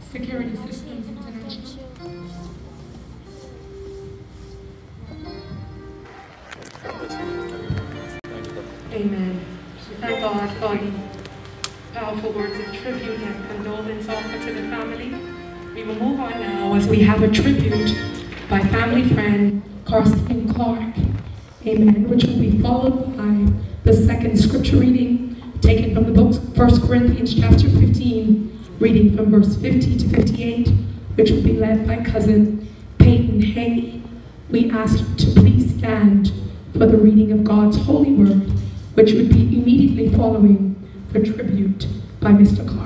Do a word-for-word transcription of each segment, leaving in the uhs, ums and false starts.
Security Systems International. Amen. We thank God for the powerful words of tribute and condolence offered to the family. We will move on now as we have a tribute by family friend Carsten Clark. Amen. Which will be followed by the second scripture reading taken from the book First Corinthians chapter fifteen, reading from verse fifty to fifty-eight, which will be led by cousin Peyton Haney. We ask to please stand for the reading of God's holy word, which would be immediately following the tribute by Mister Clark.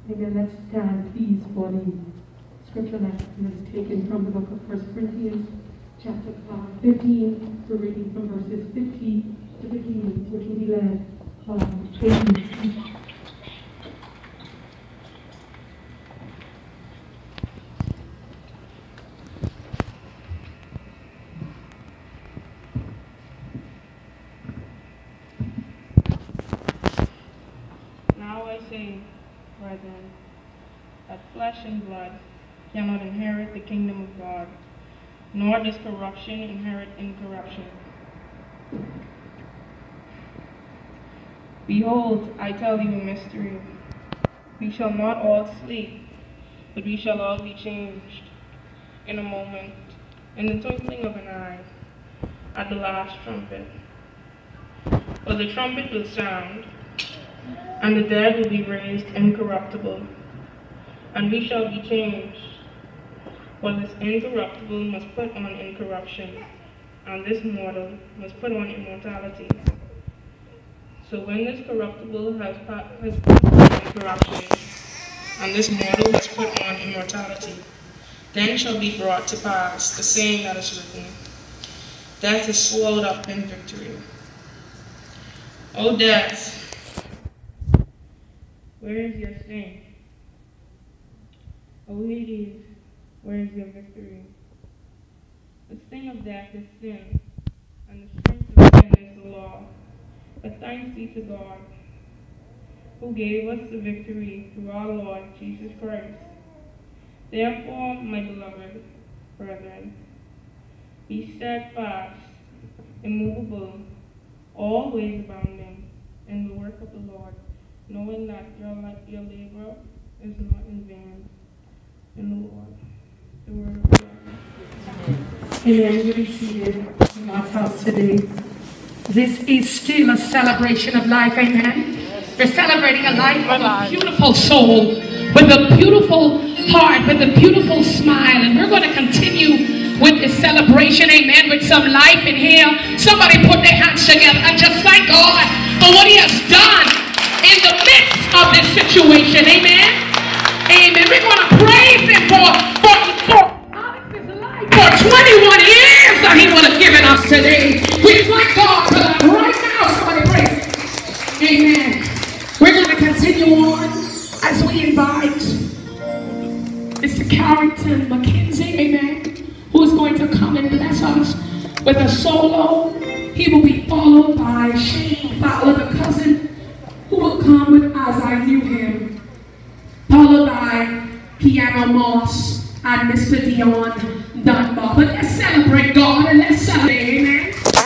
Amen. Let's stand, please, for the scripture lesson is taken from the book of First Corinthians, chapter five, fifteen. We're reading from verses fifteen to fifteen, which will be led by Tracy. Now I say, brethren, that flesh and blood cannot inherit the kingdom of God, nor does corruption inherit incorruption. Behold, I tell you a mystery. We shall not all sleep, but we shall all be changed in a moment, in the twinkling of an eye, at the last trumpet. For the trumpet will sound, and the dead will be raised incorruptible, and we shall be changed. For this incorruptible must put on incorruption, and this mortal must put on immortality. So when this corruptible has, has put on incorruption, and this mortal has put on immortality, then shall be brought to pass the saying that is written, death is swallowed up in victory. O death, where is your sting? O Hades, where is your victory? The sting of death is sin, and the strength of sin is the law. But thanks be to God, who gave us the victory through our Lord Jesus Christ. Therefore, my beloved brethren, be steadfast, immovable, always abounding in the work of the Lord, knowing that your, your labor is not in vain in the Lord. The word of God. Amen. You be seated in God's house today. This is still a celebration of life. Amen. We're celebrating a life of a beautiful soul, with a beautiful heart, with a beautiful smile. And we're going to continue with this celebration, amen, with some life in here. Somebody put their hands together and just thank God for what he has done in the midst of this situation. Amen. Amen. We're going to praise him for, for, for Alex's life for twenty-one years that he would have given us today. We thank God for that right now. Somebody praise him. Amen. We're going to continue on as we invite Mister Carrington McKenzie, amen, who is going to come and bless us with a solo. He will be followed by Shane Fowler, the cousin, who will come with As I Knew Him, followed by Piano Moss and Mister Dion Dunbar. But let's celebrate God and let's celebrate, amen.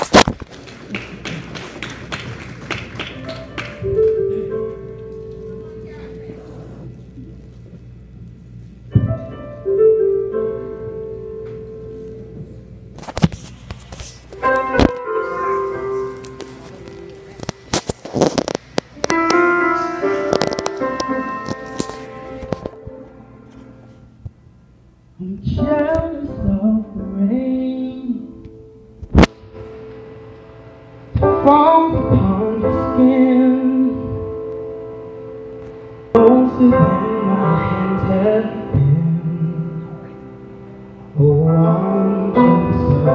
I'm jealous of the rain that falls upon your skin, closer than my hands have been. Oh, I'm jealous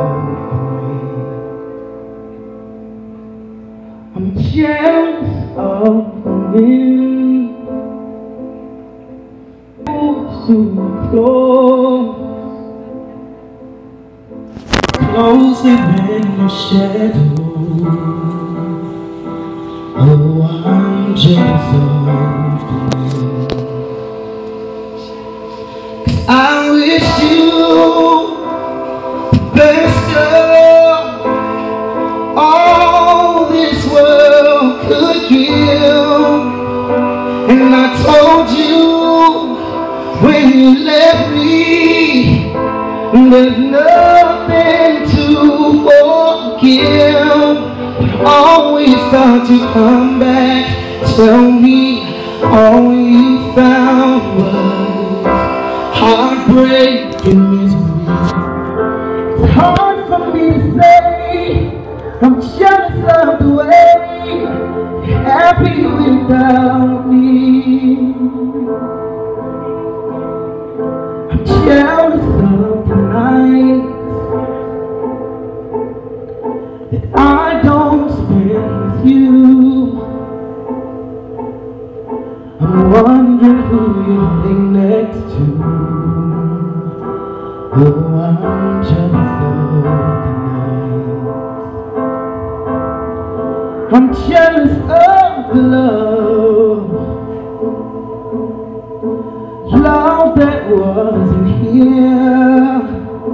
of the rain. I'm jealous of the wind. So close, closer than your shadow. Oh, I'm jealous of you. 'Cause I wish you the best of all this world could give, and I told you when you left me, there's nothing to forgive. But always thought you'd come back, tell me all you found was heartbreak and misery. It's hard for me to say I'm jealous of the way happy without me. I'm jealous of the nights that I don't spend with you. I'm wondering who you lay next to. Oh, I'm jealous of the nights. I'm jealous of the love, love that wasn't here.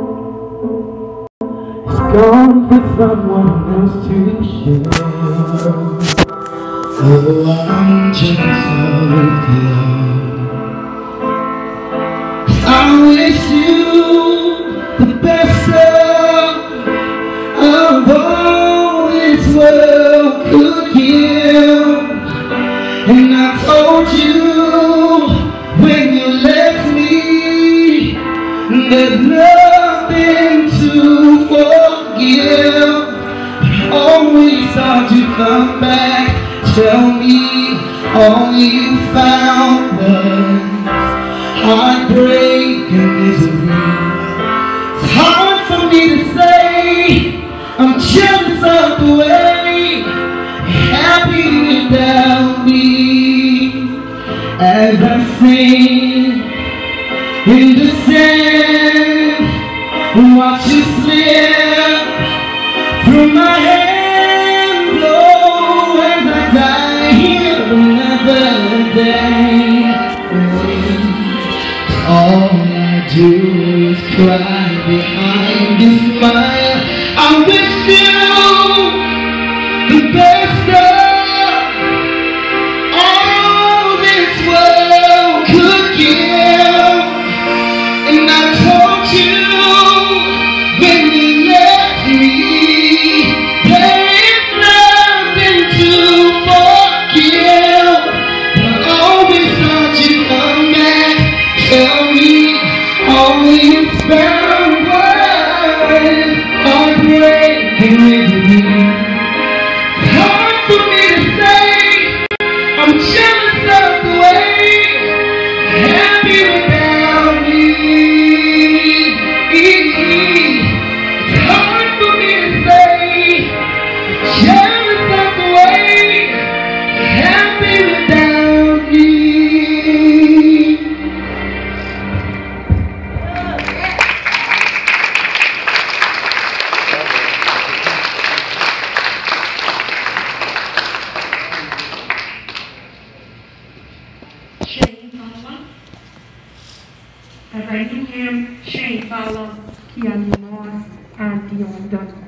It's gone for someone else to share. Oh, I'm jealous of love. I wish you the best of all this world could give. And I told you when you left me, there's nothing to forgive. But always thought you'd come back. Tell me all you found was heartbreak and misery. It's hard for me to say I'm jealous of the way you're happy without me. As I sing in the sand, watch you slip through my hands. All I do is cry behind a smile. I wish you the best of all this world could give. And I told you when you left me, there is nothing to forgive. But I always thought you'd come back. Tell me all you found was heartbreak and misery. It's hard for me to say I'm jealous of the way you're happy without me. It's hard for me to say I'm jealous of the way you're happy without me. As I knew him, Shane Fowler, Keanu Moss, and Dion Dunn.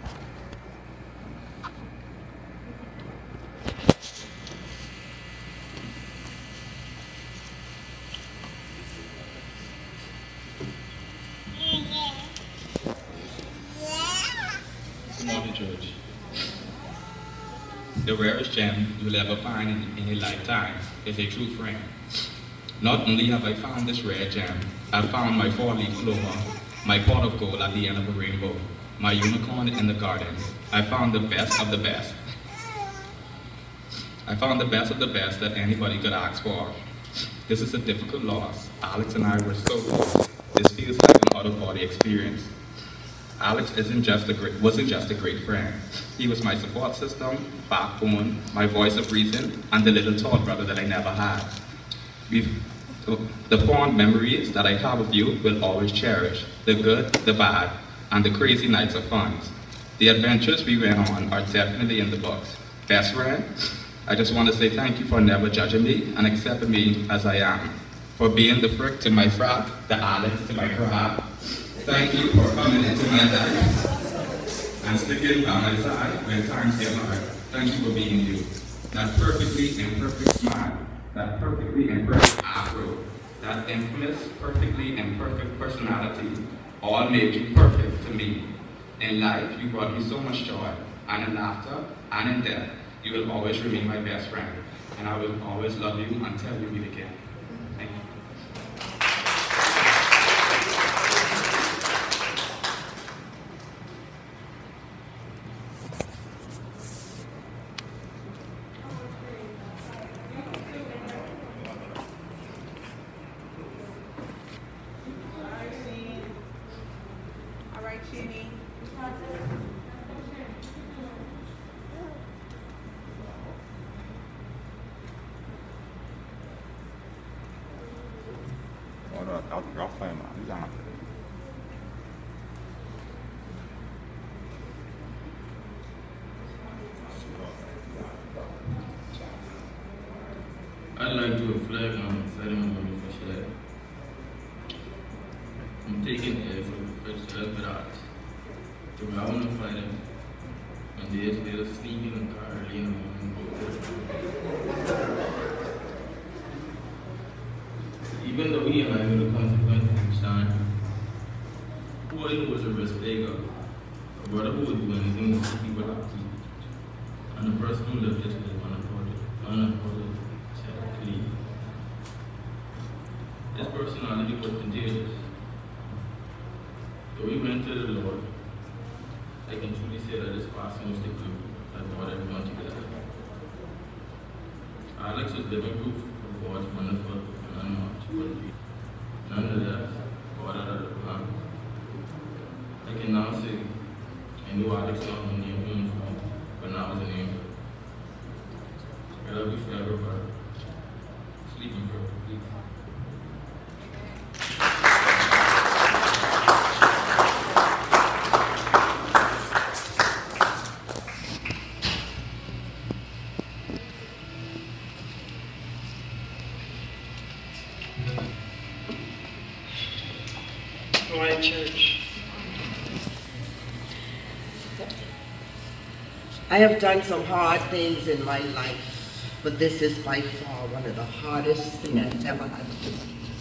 Good morning, George. The rarest gem you'll ever find in, in your lifetime is a true friend. Not only have I found this rare gem, I found my four-leaf clover, my pot of gold at the end of a rainbow, my unicorn in the garden. I found the best of the best. I found the best of the best that anybody could ask for. This is a difficult loss. Alex and I were so close. This feels like an out-of-body experience. Alex isn't just a great, wasn't just a great friend. He was my support system, backbone, my voice of reason, and the little tall brother that I never had. We've, the fond memories that I have of you will always cherish. The good, the bad, and the crazy nights of fun. The adventures we went on are definitely in the books. Best friend, I just want to say thank you for never judging me and accepting me as I am. For being the frick to my frat, the Alex to my crab. Thank you for coming into my life and sticking by my side when times get hard. Thank you for being you. That perfectly imperfect smile, that perfectly imperfect afro, that infamous, perfectly imperfect personality, all made you perfect to me. In life, you brought me so much joy, and in laughter, and in death, you will always remain my best friend, and I will always love you until we meet again. Thank you. I'll, I'll play him out. He's on. I'd like to reflect on the ceremony for Shad. I'm taking air for Professor Elbert to round and fight him. And days later, sneaking in the car early in the morning. Even though we and I knew the consequences each time, who I knew was a risk taker, a brother who would do anything to keep people happy, and a person who lived his life unapologetic, unapologetic. His personality was contagious. So we went to the Lord. I can truly say that this passing was the glue that brought everyone together. Alex was living proof of God's wonderful and unmatched quality. Nonetheless, God had other plans. I can now say, I knew Alex not only a human form, but now as an angel. I love you forever, brother. Sleeping forever, please. Hawaiian Church. I have done some hard things in my life, but this is by far one of the hardest things I've ever had to do.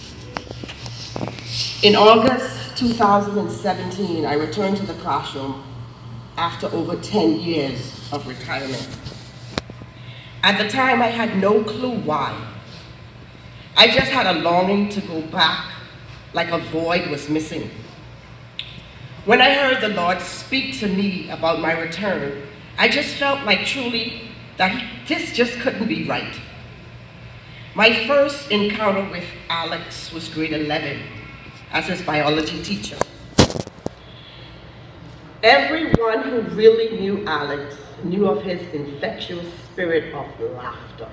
In August two thousand seventeen, I returned to the classroom after over ten years of retirement. At the time, I had no clue why. I just had a longing to go back, like a void was missing. When I heard the Lord speak to me about my return, I just felt like truly that he, this just couldn't be right. My first encounter with Alex was grade eleven as his biology teacher. Everyone who really knew Alex knew of his infectious spirit of laughter.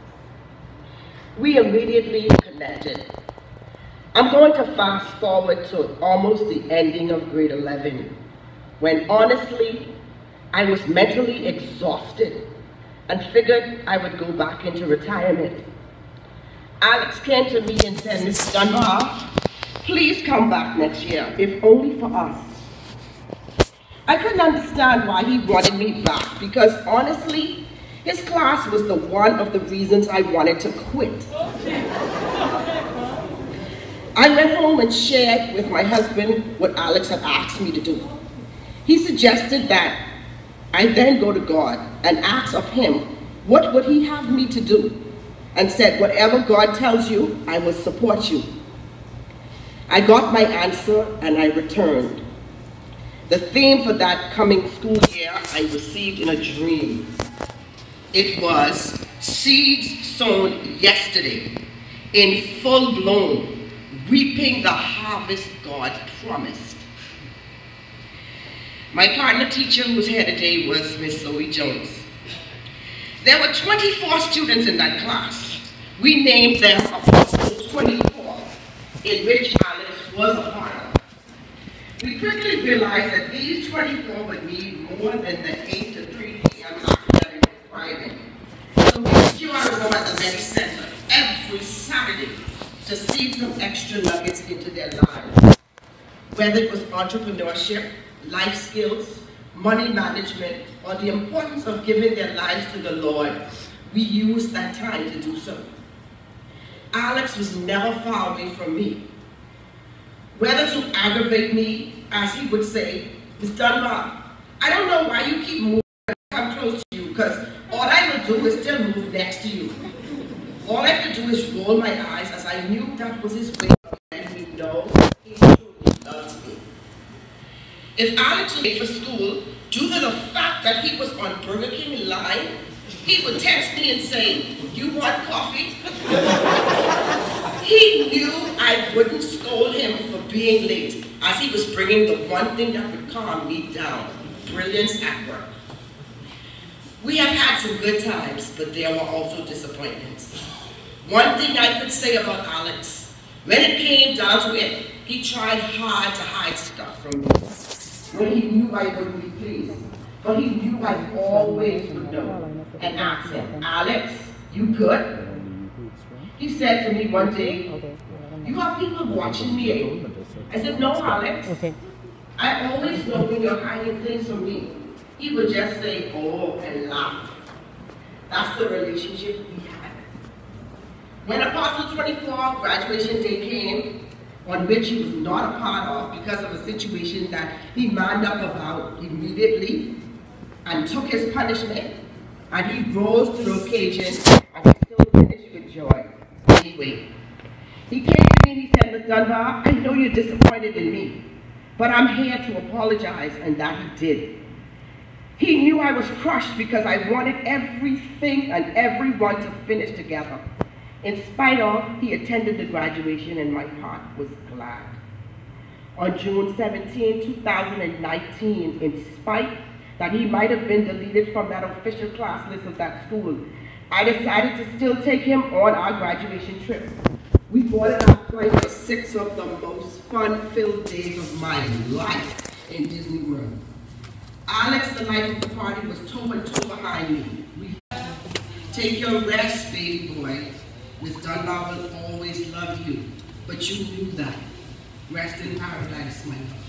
We immediately connected. I'm going to fast forward to almost the ending of grade eleven, when honestly, I was mentally exhausted and figured I would go back into retirement. Alex came to me and said, "Miz Dunbar, please come back next year, if only for us." I couldn't understand why he wanted me back because honestly, his class was the one of the reasons I wanted to quit. I went home and shared with my husband what Alex had asked me to do. He suggested that I then go to God and ask of him, what would he have me to do? And said, whatever God tells you, I will support you. I got my answer and I returned. The theme for that coming school year I received in a dream. It was seeds sown yesterday in full bloom, reaping the harvest God promised. My partner teacher who was here today was Miss Zoe Jones. There were twenty-four students in that class. We named them Apostles twenty-four, in which Alex was a part of. We quickly realized that these twenty-four would need more than the eight to three p m academic requirement. So we queued out at the Medic Center every Saturday to seed some extra nuggets into their lives. Whether it was entrepreneurship, life skills, money management, or the importance of giving their lives to the Lord, we used that time to do so. Alex was never far away from me. Whether to aggravate me, as he would say, "Miz Dunbar, I don't know why you keep moving and come close to you, because all I will do is still move next to you." All I could do is roll my eyes as I knew that was his way of letting me know he truly loved me. If Alex was late for school, due to the fact that he was on Burger King line, he would text me and say, "You want coffee?" He knew I wouldn't scold him for being late, as he was bringing the one thing that would calm me down, brilliance at work. We have had some good times, but there were also disappointments. One thing I could say about Alex, When it came down to it, he tried hard to hide stuff from me. When he knew I wouldn't be pleased, but he knew I always would know, and asked him, Alex, you good? He said to me one day, you have people watching me. I said, no, Alex. I always know when you're hiding things from me. He would just say, oh, and laugh. That's the relationship we had. When Apostle twenty-four graduation day came, on which he was not a part of because of a situation that he manned up about immediately and took his punishment, and he rose to the occasion and he still finished with joy. Anyway, he came to me and he said, Miz Dunbar, I know you're disappointed in me, but I'm here to apologize, and that he did. He knew I was crushed because I wanted everything and everyone to finish together. In spite of, he attended the graduation and my heart was glad. On June seventeenth, two thousand nineteen, in spite that he might have been deleted from that official class list of that school, I decided to still take him on our graduation trip. We boarded our flight for six of the most fun-filled days of my life in Disney World. Alex, the life of the party, was toe and toe behind me. We take your rest, baby boy. Miz Dunbar will always love you, but you knew that. Rest in paradise, my love.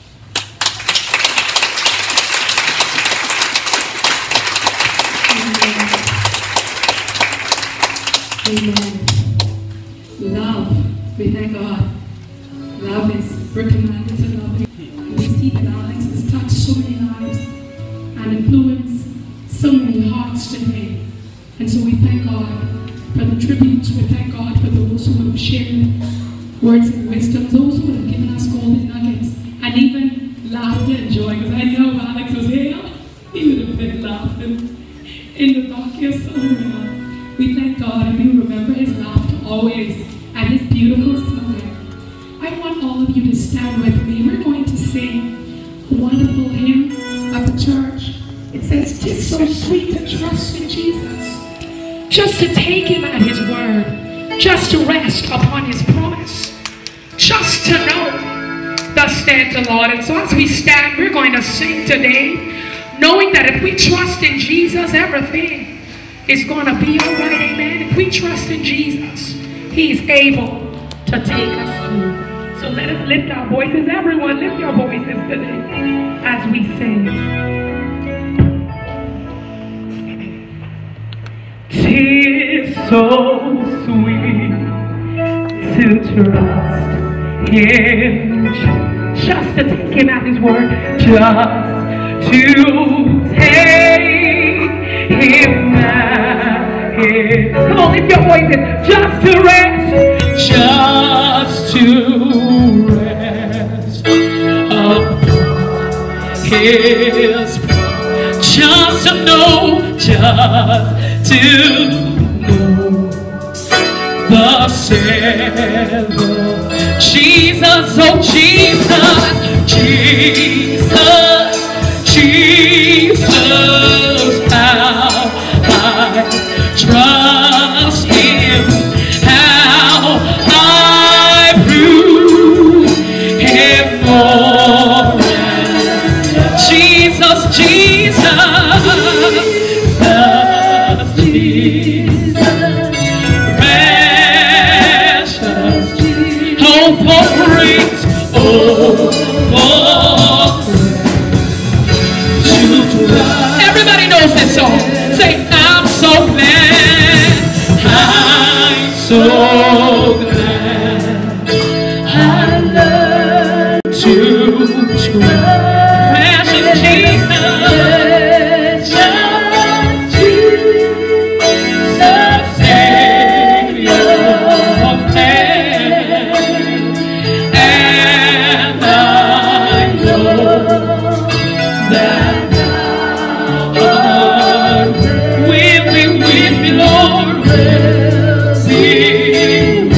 Amen. Love, we thank God. Love is, we're commanded to love Him. And we see that Alex has touched so many lives and influenced so many hearts today. And so we thank God for the tributes. We thank God for those who have shared words of wisdom, those who have given us golden nuggets, and even laughter and joy. Because I know Alex was here, he would have been laughing in the back here somewhere. We thank God, and we remember his laughter always, and his beautiful smile. I want all of you to stand with me. We're going to sing a wonderful hymn of the church. It says, "'Tis so sweet to trust in Jesus, just to take him at his word, just to rest upon his promise, just to know, thus stands the Lord." And so as we stand, we're going to sing today, knowing that if we trust in Jesus, everything is going to be all right, amen. If we trust in Jesus, he's able to take us through. So let us lift our voices. Everyone, lift your voices today as we sing. 'Tis so sweet to trust him, just to take him at his word, just to take him at his. Come on, lift your voices. Just to rest, just to rest upon his promise, just to know, just to know the Savior, Jesus, oh Jesus, Jesus, Jesus, how I trust him, how I prove him more. Jesus, Jesus, Jesus, Jesus, precious Jesus, oh for grace, oh for grace to trust. Everybody knows this song. Say, I'm so glad, I'm so glad I learned to trust. Precious Jesus, just Jesus, Savior of man, and I know that thou art with me, with me, Lord, will be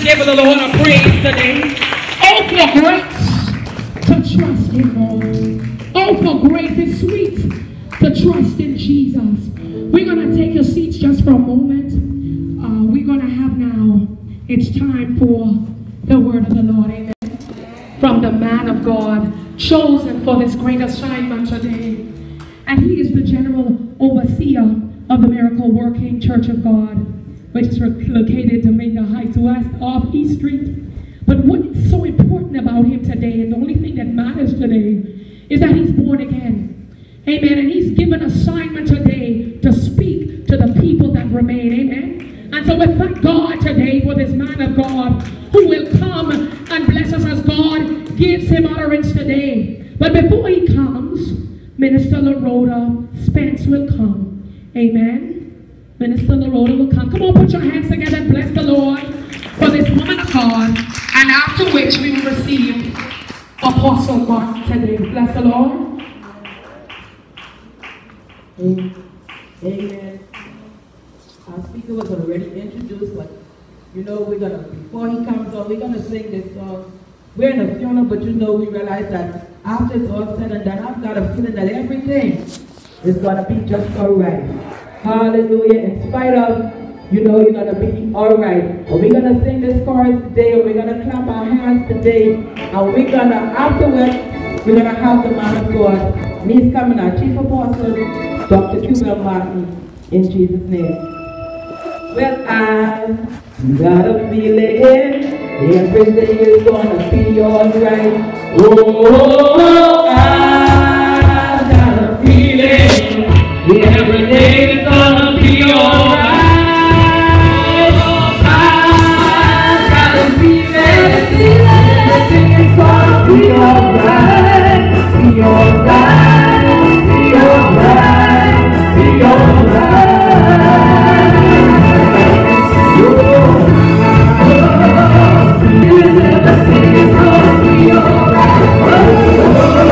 give the Lord a praise today. Oh, for grace to trust Him more. Oh, for grace, it's sweet to trust in Jesus. We're going to take your seats just for a moment. Uh, we're going to have now, it's time for the word of the Lord. Amen. From the man of God, chosen for this great assignment today. And he is the general overseer of the Miracle Working Church of God, which is located Dominga Heights West off East Street. But what is so important about him today, and the only thing that matters today, is that he's born again. Amen. And he's given assignment today to speak to the people that remain. Amen. And so we thank God today for this man of God who will come and bless us as God gives him utterance today. But before he comes, Minister LaRhoda Spence will come. Amen. Minister LaRhoda will come. Come on, put your hands together and bless the Lord for this woman of God. And after which we will receive Apostle Martin today. Bless the Lord. Amen. Our speaker was already introduced, but you know, we're gonna, before he comes on, we're gonna sing this song. We're in a funeral, but you know, we realize that after it's all said and done, I've got a feeling that everything is gonna be just all right. Hallelujah. In spite of, you know, you're gonna be all right. But we're gonna sing this chorus today, and we're gonna clap our hands today, and we're gonna, afterwards, we're gonna have the man of God. And he's coming, our chief apostle, Doctor Q. Martin, in Jesus' name. Well, I've got a feeling everything is gonna be alright. Oh, I've got a feeling everything is gonna be alright. I've got a feeling everything is gonna be alright. Be alright, be alright, be alright. Oh,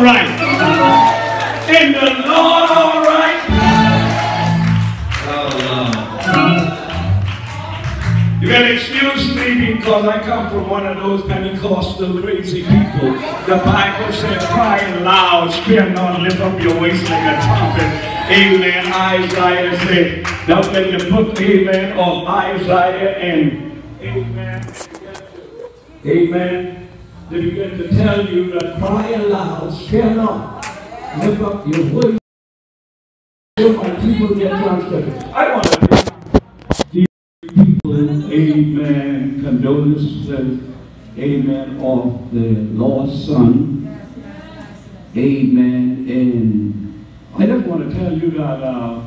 all right? In the Lord all right? Oh, Lord. You can excuse me because I come from one of those Pentecostal crazy people. The Bible says, crying loud, spare not, lift up your waist like a trumpet. Amen. Isaiah said, now in the book, amen, of Isaiah and amen. Amen. They begin to tell you that cry aloud, spare not, lift up your voice. So my people get translated. I want to these people, amen, condolences, amen, of the lost son. Amen. And I just want to tell you that uh,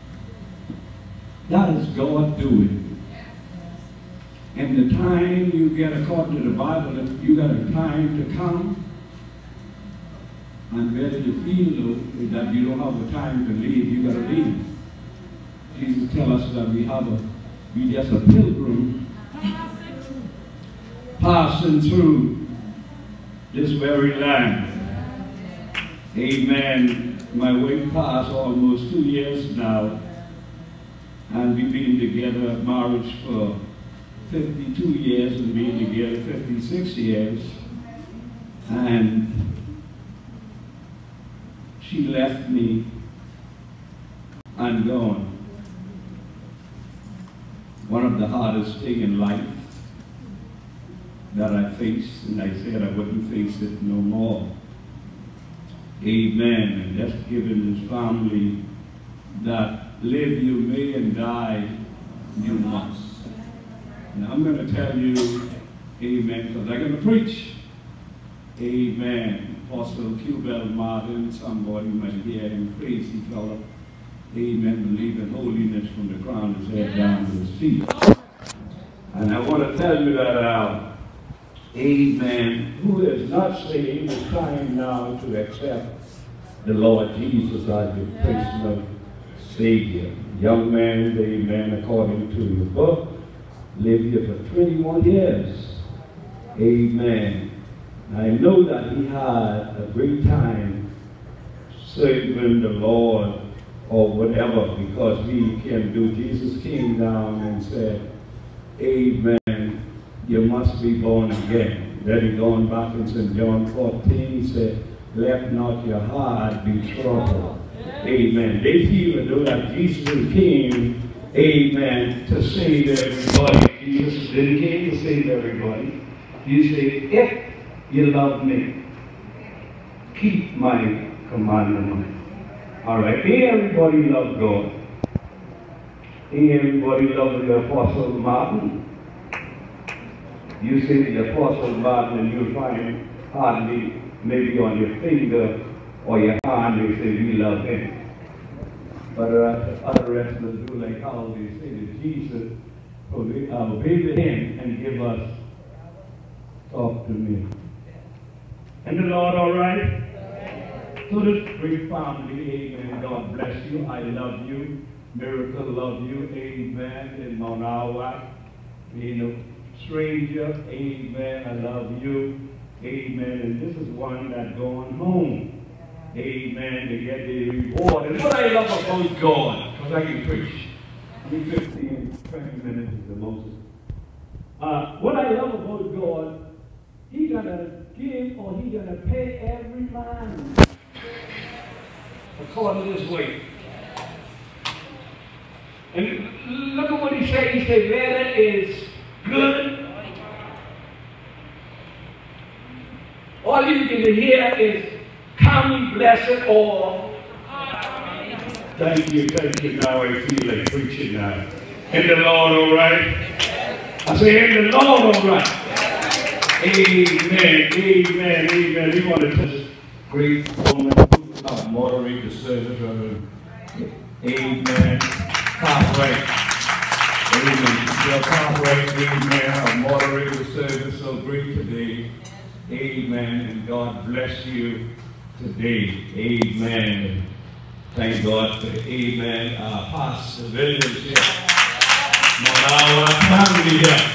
that is God doing. And the time you get, according to the Bible, if you got a time to come, I'm ready to feel that you don't have a time to leave, you got to leave. Jesus tells us that we have a, we just a pilgrim passing through this very land. Amen. My way passed almost two years now, and we've been together, marriage for fifty-two years and being together fifty-six years. And she left me and gone. One of the hardest things in life that I faced, and I said I wouldn't face it no more. Amen. And just giving this family that live you may and die you must. And I'm going to tell you, amen, because I'm going to preach. Amen. Apostle Q. Bell Martin, somebody might hear him, crazy fellow. Amen. Believe in holiness from the crown of his head down to his feet. And I want to tell you that, uh, amen, who is not saved is time now to accept the Lord Jesus as your personal Savior. Young man, amen, according to your book, lived here for twenty-one years. Amen. I know that he had a great time serving the Lord or whatever, because we can do. Jesus came down and said, amen, you must be born again. Then he gone back in Saint John fourteen, he said, let not your heart be troubled. Amen. They feel as though that Jesus came, amen, to save everybody. Jesus didn't came to save everybody. He said, if you love me, keep my commandments. All right. Ain't everybody love God? Ain't everybody love the Apostle Martin? You say the Apostle Martin and you'll find hardly maybe on your finger or your hand they say we love him. But uh, other wrestlers do like how they say that Jesus obey, uh, obey to him and give us, talk to me. And the Lord all right? So this great family, amen, God bless you, I love you, Miracle love you, amen, in Mount Awa, you know, stranger, amen, I love you, amen, and this is one that going home, amen, to get the reward. And what I love about God, because I can preach, I mean fifteen, twenty minutes is the most. Uh, what I love about God, He gonna give or He gonna pay every man according to His way. And look at what He said. He said, whether is good, all you can hear is, come ye blessed or. Thank you, thank you. Now I feel like preaching now. In the Lord, all right? I say, in the Lord, all right. Amen, amen, amen. We want to touch great woman, uh, moderate the service. Amen. Halfway. Amen. Just halfway, amen. I'll moderate the service so great today. Amen. And God bless you today. Amen. Thank God for amen. Uh, Pastor Williams here. Our family here.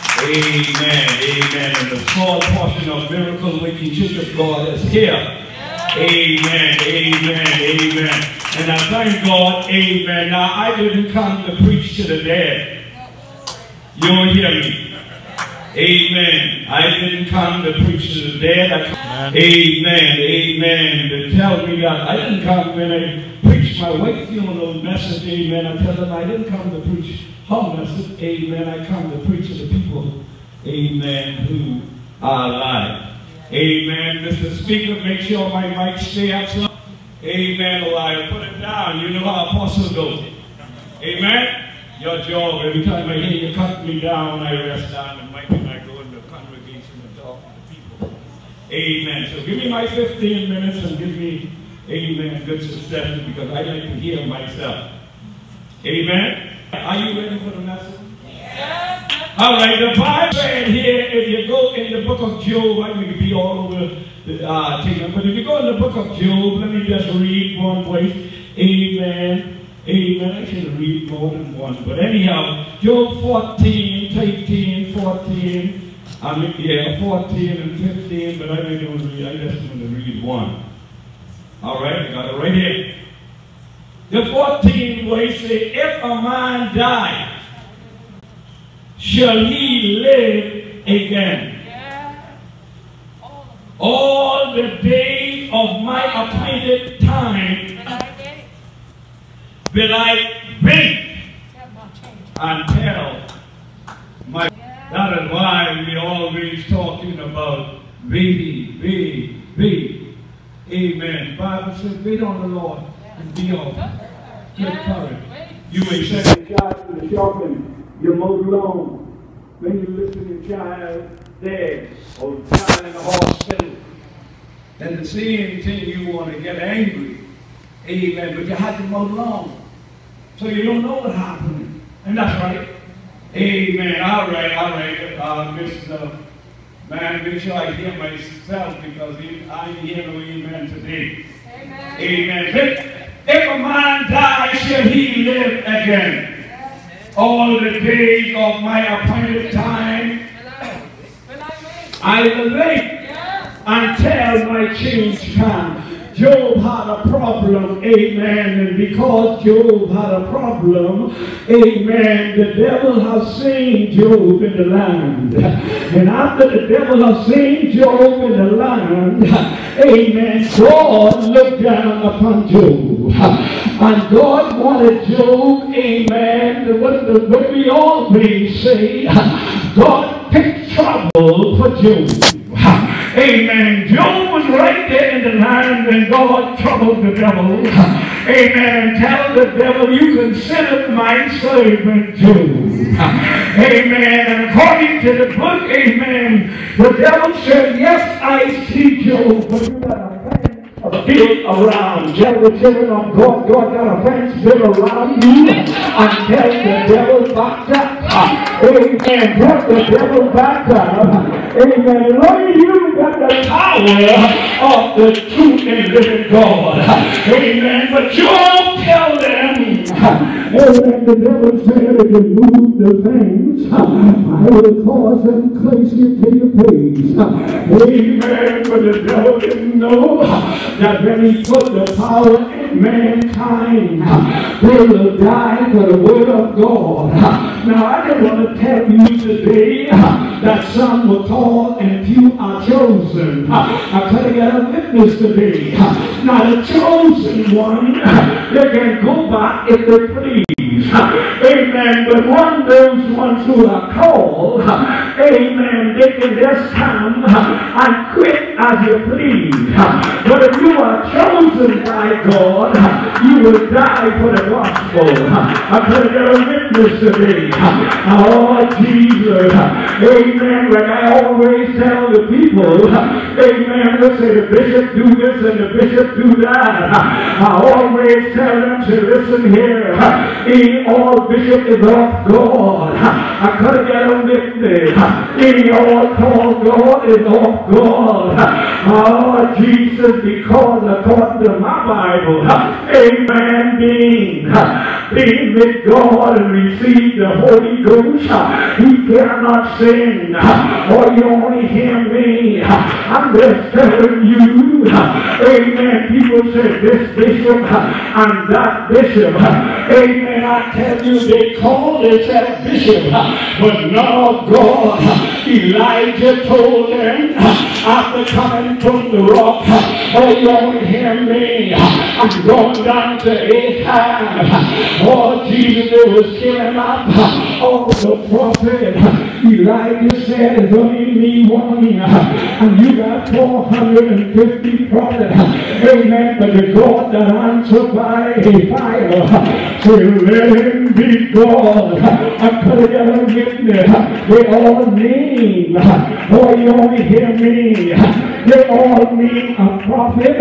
Amen. Amen. And the small portion of Miracle Waking Church of God is here. Amen, amen, amen. And I thank God, amen. Now, I didn't come to preach to the dead. You don't hear me? Amen. I didn't come to preach to the dead. I, amen, amen. To tell me that I didn't come when I preached my white funeral message, amen. I tell them I didn't come to preach her message, amen. I come to preach to the people, amen, who are alive. Amen. Mister Speaker, make sure my mic stay up. So. Amen. Or I put it down. You know how apostle goes. Amen. Your job, every time I hear you cut me down, I rest down the mic and I go in the congregation and talk to the people. Amen. So give me my fifteen minutes and give me, amen, good success because I like to hear myself. Amen. Are you ready for the message? Yes. All right, the Bible said here, if you go in the book of Job, I may be all over the uh, thing, but if you go in the book of Job, let me just read one place. Amen. Amen. I should read more than one, but anyhow, Job fourteen, thirteen, fourteen, I mean, yeah, fourteen and fifteen, but I don't read, I just want to read one. All right, I got it right here. The fourteenth verse says, if a man dies, shall he live again? Yeah. All the days of my appointed time will I wait until my... That is why we always talking about waiting, wait, wait. Amen. The Bible says, wait on the Lord and be of good courage. You may send your child to the shopping. You're mowed alone when you listen to your child dead or child in the hospital. And the same thing, you want to get angry. Amen. But you had to mow alone. So you don't know what happened. And that's right. Amen. All right, all right. Uh, Mister Man, make sure I hear myself because I hear no amen today. Amen. Amen. If, if a man dies, shall he live again? All the days of my appointed time, I will wait until my change comes. Job had a problem, amen, and because Job had a problem, amen, the devil has seen Job in the land. And after the devil has seen Job in the land, amen, God looked down upon Job. And God wanted Job, amen, what, what we always say, God picked trouble for Job. Amen. Job was right there in the land when God troubled the devil. Amen. Tell the devil, you consider my servant Job. Amen. And according to the book, amen, the devil said, yes, I see Job, but you got a fence built around. Tell the children of God, God got a fence built around you, and tell the devil back up. Amen. Tell the devil back up. Amen. Lord, you got the power of the true and living God. Amen. But you all tell them, amen, the devil said, if you move the things, I will cause them close you to your face. Amen. But the devil didn't know that when he put the power in mankind, they will die for the word of God. Now, I don't want to tell you today that some will call and few are chosen. I could get a witness today. Now, the chosen one, they can go back if they please. Amen. But one those ones who are called, amen, they can just come and quit as you please. But if you are chosen by God, you will die for the gospel. I could get a witness today. Oh, Jesus. Amen. Like I always tell the people, amen, let's say the bishop do this and the bishop do that. I always tell them to listen here. In all bishop is of God. I could get a witness anything, any old called God is off God. Oh, Jesus, because according to my Bible, a man being, being with God and receive the Holy Ghost, he cannot sin. Or you only hear me. I'm just telling you, amen. People say this bishop and that bishop. Amen. I tell you, they call themselves bishop, but not God. Elijah told them after coming from the rock, oh, you only hear me. I'm going down to Ahab. Oh, Jesus, they was killing up all the prophet. Elijah said, it's only me one, and you got four hundred fifty prophets. Amen. But the God that answered by a fire, so let him be God. I could have got a witness. They all mean. Boy, you only hear me. They all mean a prophet.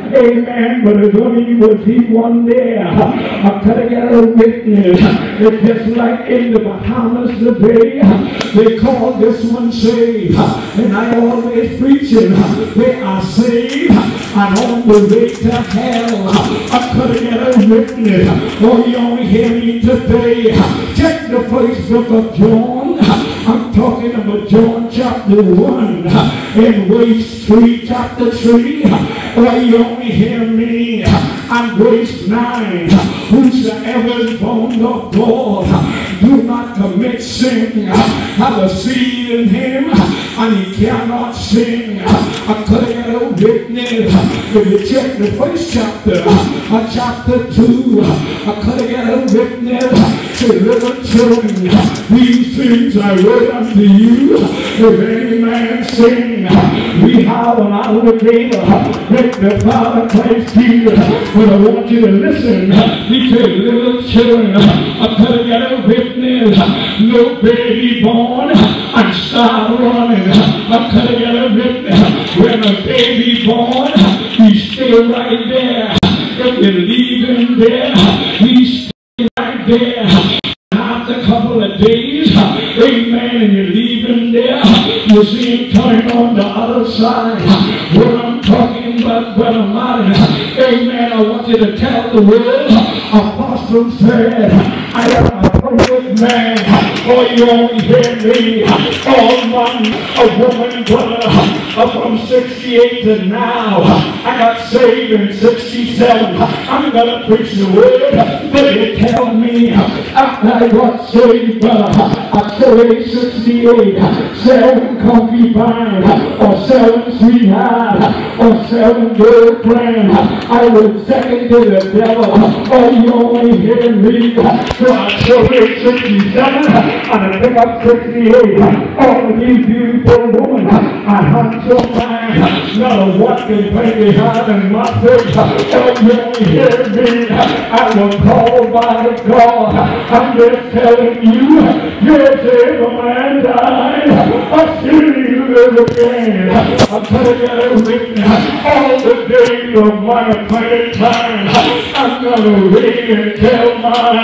Amen. But as only was he one there. I could have got a witness. It's just like in the Bahamas today. They call this one saved. And I always preach it. They are saved and on the way to hell. I could have got a witness. Oh, you only hear me today. Check the first book of John. I'm talking about John chapter one and verse three, chapter three. Oh, you only hear me. And verse nine. Whosoever is born of God, do not commit sin. Have a seed in him, and he cannot sin. I could have got a witness. If you check the first chapter, uh, chapter two, I could have got a witness. Say, little children, these things I wrote unto you. If any man sin, we have an obligator with the Father Christ Jesus. But I want you to listen. He said, little children, I could have got a witness. No baby born and start running. I could have got a witness. When a baby born, he's still right there. If you leave him there, he's still right there. After a couple of days, amen, and you leave him there, you see him turning on the other side. What I'm talking about, Brother Martin, amen, I want you to tell the world, Apostle said, I am a perfect man. Oh, you only hear me. Oh, man, a woman, brother, from sixty-eight to now. I got saved in sixty-seven. I'm going to preach the word. But you tell me, after I got saved, brother, I saved sixty-eight. Seven concubines, or seven sweethearts, or seven girlfriends. I was second to the devil. Oh, you only hear me. So I saved sixty-seven, and I pick up sixty-eight. All of these beautiful women, I hunt your mind. Not what can play behind in my face. Oh, you only hear me. I was called by God. I'm just telling you, yes, if a man died, I still live again. I'm telling you, witness, all the days of my appointed time, I'm gonna wait until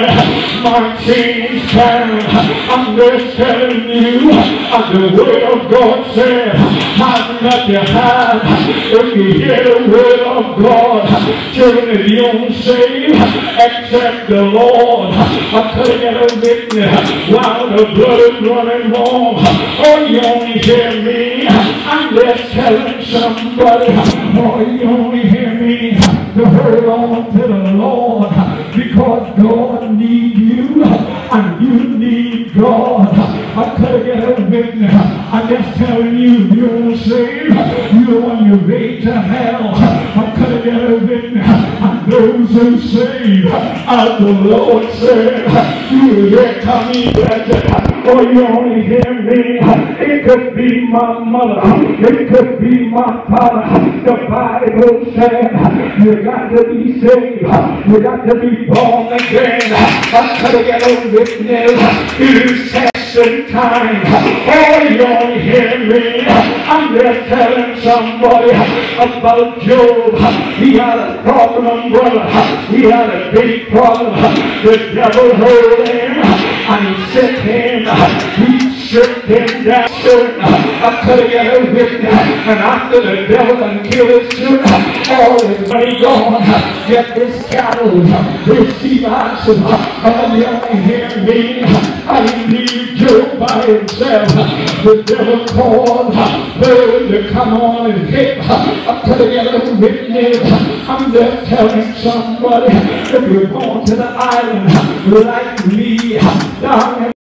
my, my change time. I'm just telling you, as the word of God said, have not your hand. If you hear the word of God, children, if you don't save, except the Lord. I could get a witness while the blood is running warm. Oh, you only hear me. I'm just telling somebody. Oh, you only hear me. To hold on to the Lord, because God needs you and you need God. I could get a witness. I'm just telling you, you don't save, you're on your way to hell. I could get a witness. And those who save, as the Lord said, you hear coming better. Oh, you only hear me. It could be my mother. It could be my father. The Bible said, you got to be saved. You got to be born again. I could get a witness. It is testing time. Oh, you only hear me. I'm just telling somebody about Job. He had a problem, brother. He had a big problem. The devil heard him and he sent him. He Stripped him down, I could have got a witness, and after the devil and killed his children, all his money gone, get this cattle, receive answers, and you only hear me, I leave Job by himself, the devil called, bird to come on and hit, I could have got a witness, I'm just telling somebody, if you're going to the island, like me, down in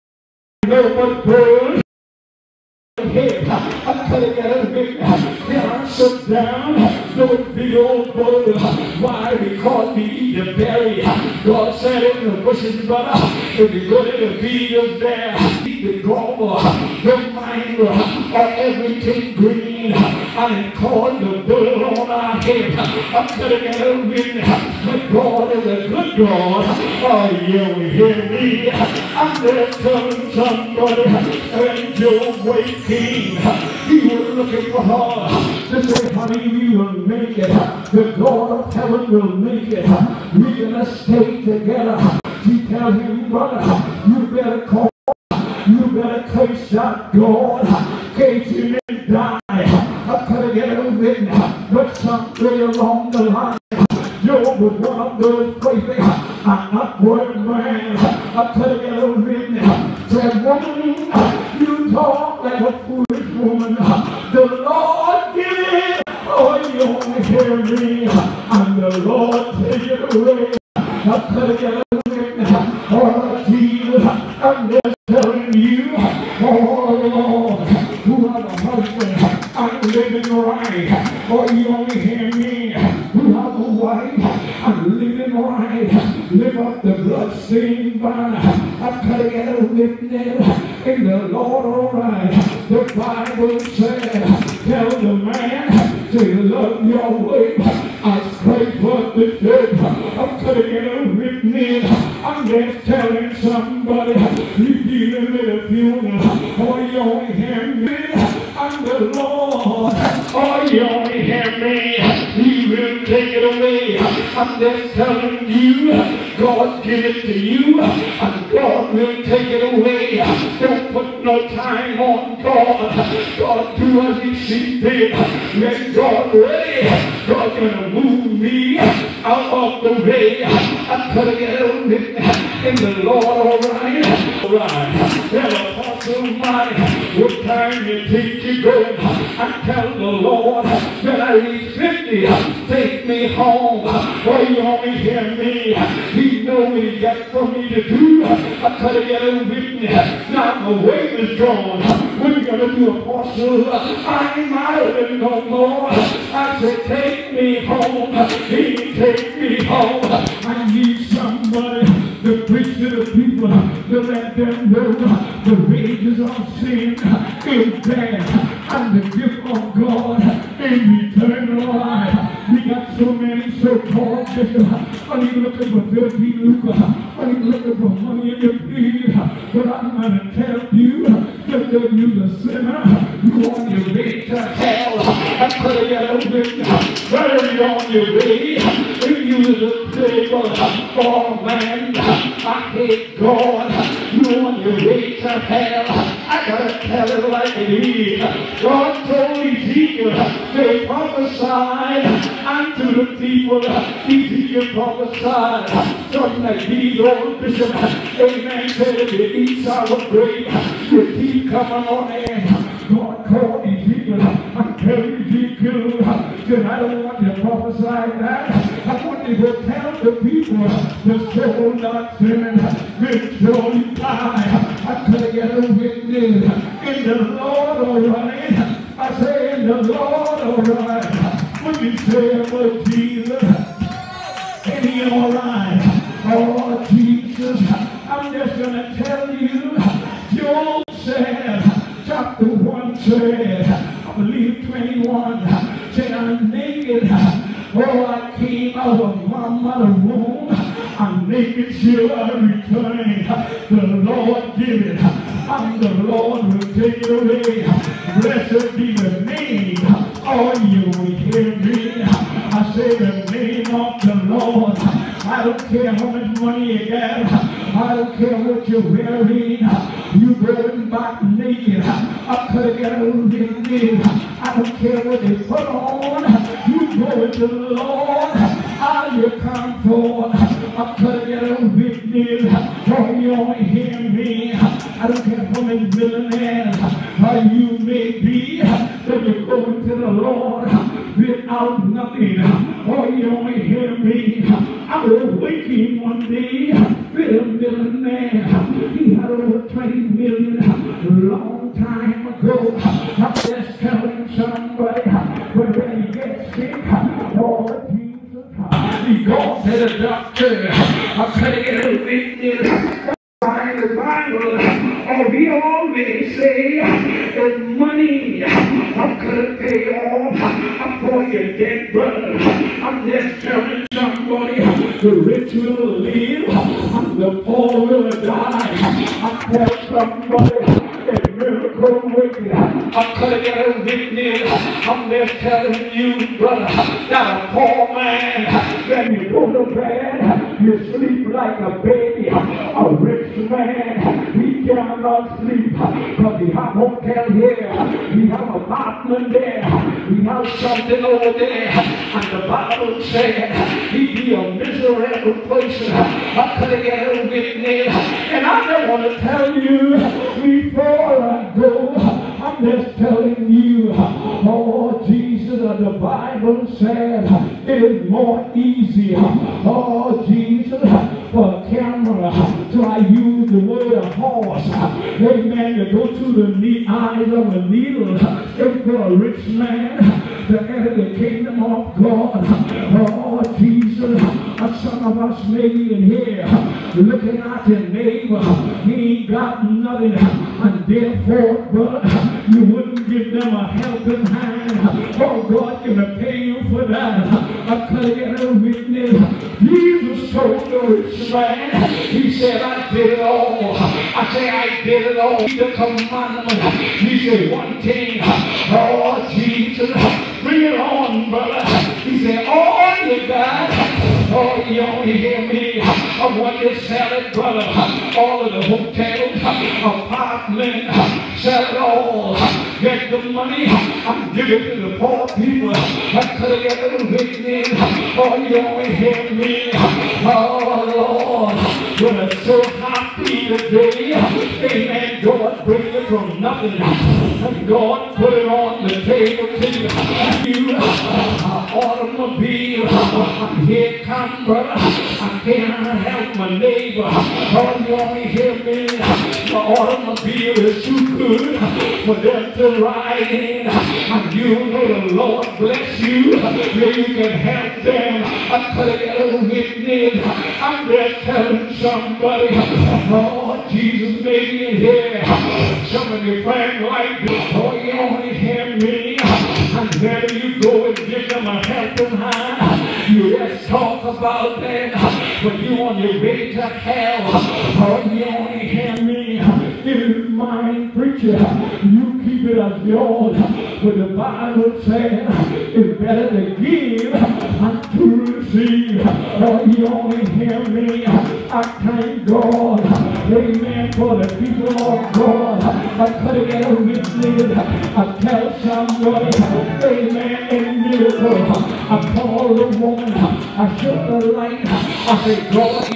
but bird head, I could get a big then I sit down, those big old bird, why because we eat the berry, God said in the bushes, brother, if you go to the fields there, eat the grover, the mango, or everything green, and it called the bird on our head, I could get a win, but God is a good God, oh you hear me, I'm just telling somebody, when Job waking, he was looking for her to say, honey, we will make it. The God of heaven will make it. We're going to stay together. She tell him, brother, you better call, you better curse that God. Case you may die. I could have get a witness, but somewhere along the line, Job was one of those crazy, I'm not worth man. I could have got a witness. Said, woman, you talk like a foolish woman. The Lord give it. Oh, you only hear me. And the Lord take it away. I could have got a witness. Oh, Jesus, I'm just telling you. Oh, Lord, who are the husband? I'm living right. Oh, you only hear me. Who are the wife? I'm living right. Live up the bloodstained banner. I could have got a witness in the Lord, all right. The Bible said, tell the man to love your wife. I pray for the dead. I could have got a witness. I'm just telling somebody, you dealing with a funeral. Oh, you only hear me. I'm the Lord. Oh, you only hear me. He will take it away. I'm just telling you, God give it to you, and God will take it away. Don't put no time on God. God do as he sees fit. When God ready, God's gonna move me out of the way. I could get a witness in the Lord, all right. All right. Tell apostle mine, what time you think you're going? I tell the Lord that I reach fifty. Take me home. Oh, you only hear me. He know what he got for me to do. I could get a witness. Now my way is drawn. What are you gonna do, apostle? I ain't married no more. I said, take me home. He take me home. I need somebody to preach to the people, to let them know the wages of sin is bad, and the gift of God is eternal life. We got so many so-called bishops. Are you looking for filthy lucre? Are you looking for money in your breed? But I'm going to tell you, just that you're a sinner, you on your way to hell. I could have got a witness. Where you on your way? If you was a playboy, oh man, I hate God. You on your way to hell. I gotta tell it like it is. God told Ezekiel, they prophesied unto the people. Ezekiel prophesied. Something like these old bishops, amen, said if you eat sour grape, your teeth coming on in. God called Ezekiel. I tell Ezekiel, said I don't want you to prophesy that. I want you to tell the people the soul not sinning will surely die. I could get a witness in the Lord, all right. I say in the Lord, all right. When you say about Jesus, ain't he all right? Oh, Jesus, I'm just going to tell you, Job said, chapter one said, I believe twenty-one, said I'm naked. Oh, I came out of my mother's womb. I'm naked, shall I return. The Lord give it, and the Lord will take it away. Blessed be the name. Oh, you will hear me. I say the name of the Lord. I don't care how much money you got. I don't care what you're wearing. You going back naked. I could get a little bit naked. I don't care what they put on. You go to the Lord. How you come for? I could get a little bit naked. Oh, you only hear me. I don't care how many millionaires how you may be. But you're going to the Lord without nothing. Oh, you only hear me. I was waking one day with a millionaire. He had over twenty million a long time ago. I'm just telling somebody, but when he gets sick, Lord Jesus, he goes to the doctor. I couldn't get a witness. In the Bible, oh, we always say that money I'm gonna pay off for your dead brother. I'm just telling somebody the rich will live and the poor will die. I tell somebody a miracle wicked. I could get a witness. I'm just telling you, brother, that a poor man, when you go to bed, you sleep like a baby. A rich man, he cannot sleep because he have hotel here, he have apartment there, he has something over there, and the Bible said he be a miserable person. I could get a witness, and I don't want to tell you before I go, I'm just telling you, oh Jesus, the Bible said it is more easy, oh Jesus, for a camera, so I use the word of horse, amen, to go through the neat eyes of a needle, and for a rich man to enter the kingdom of God. Oh Jesus, some of us may be in here looking at your neighbor, he ain't got nothing, and therefore, brother, you wouldn't give them a helping hand. Oh, God gonna pay you for that. I could get a witness. Jesus told the rich man, he said, I did it all. I say, I did it all. The commandment. He said, one thing. Oh, Jesus, bring it on, brother. He said, all you got. Oh, you only hear me. I want you to sell it, brother. All of the hotels, apartments, sell it all. Get the money. I'm giving it to the poor people. I could have got a little witness. Oh, you only hear me. Oh, Lord. We're so happy today. Amen. God bring it from nothing. And God put it on the table to you. An automobile. Here come, brother. I can't help my neighbor. Oh, you only hear me. The automobile is too good for them to ride in. And you know the Lord bless you. Where you can help them. I could have got a witness. I'm just telling somebody. Oh, Jesus made me in here. Some of your friends like this. Oh, you only hear me. And there you go and give them a helping hand. You just talk about them, but you on your way to hell. Oh, you only hear me. It is mine, preacher. You keep it as yours. But the Bible says it's better to give than to receive. Oh, you only hear me. I thank God. Amen. For the people of God. I could get a witness. I tell somebody. Amen. In miracle. I call the woman. I shook the light. I say, God,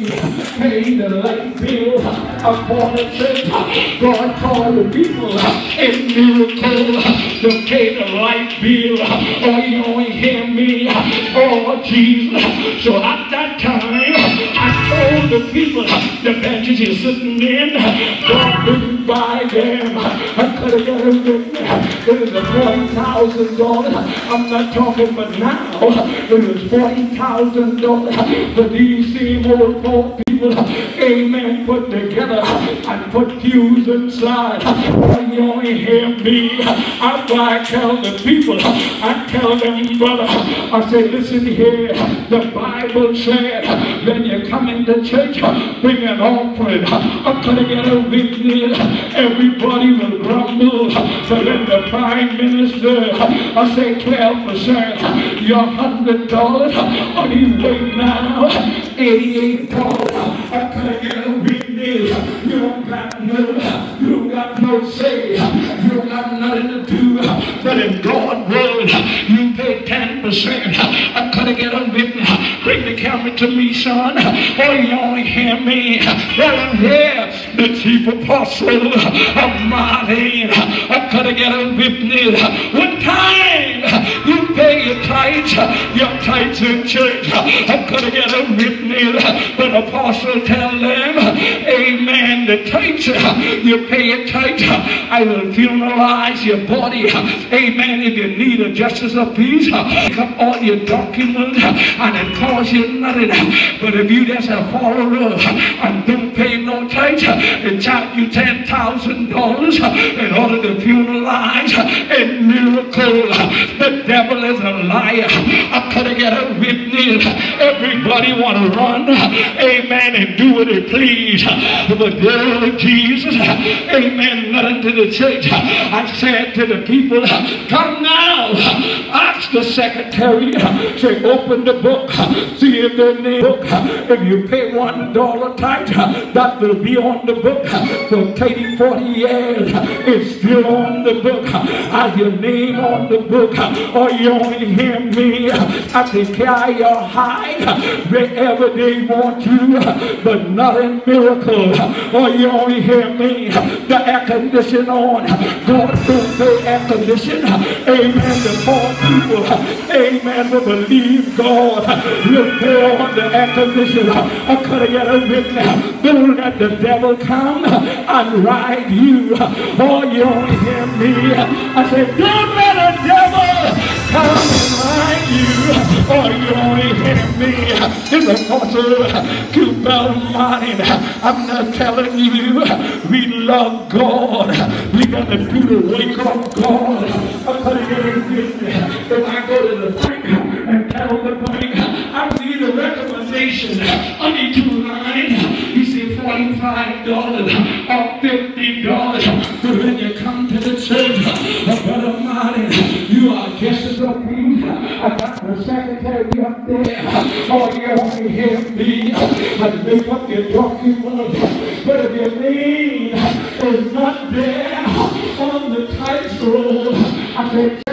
pay the light bill upon the church. God called the people in miracle to pay the light bill. Oh, you only hear me. Oh, Jesus. So at that time, I told the people, the benches you're sitting in, God couldn't buy them. I could have got a witness. It was a forty thousand dollars. I'm not talking about now. It was forty thousand dollars for these same old poor people. Amen. Put together and put fuse inside. Oh, you only hear me. That's why I tell the people. I tell them, brother. I say, listen here. The Bible said when you come into church, bring an offering. I'm going to get a witness. Everybody will grumble. So when the prime minister, I say twelve percent, your one hundred dollars, on his way now, eighty-eight dollars. I'm going to get a witness. You don't got no, you don't got no say. You don't got nothing to do. But in God's word, you pay ten percent. I'm going to get a witness. Bring the camera to me, son. Oh, you only hear me. Well, I'm here, the chief apostle of Martin. I'm going to get a witness. One time, you pay your tithes, your tithes in church. I'm going to get a witness. But apostle tell them, amen, the tithes, you pay your tithes. I will funeralize your body. Amen. If you need a justice of peace, pick up all your documents and it costs you nothing. But if you just a follower and don't pay no tithes, it charge you ten thousand dollars in order to funeralize a miracle. The devil is a liar. I could get a witness. Everybody want to run, amen, and do what they please. But dear Jesus, amen, nothing to the church. I said to the people, come now, ask the secretary, say open the book, see if their name book. If you pay one dollar tithe, that will be on the book for thirty, forty years. It's still on the book. Has your name on the book? Or you only hear me? I can carry your hide wherever they want you, but not in miracle. Or you only hear me? The air condition on. God don't pay air condition. Amen. The poor people, amen, will believe God will pay on the air condition. I could get a witness. Don't let the devil come and ride you. Oh, you only hear me? I said, don't let the devil come and ride you. Oh, you only hear me? It's Apostle Q Bell Martin. I'm not telling you, we love God. We got to do the work of God. I'm going to get a witness. If I go to the bank and tell the bank, I need a recommendation. I need two lines. You say forty-five dollars or fifty dollars. But when you come to the church, Brother Martin, you are just as a piece. I got the secretary up there. Oh, you only hear me. I make up your documents. But if your name is not there on the title, I said,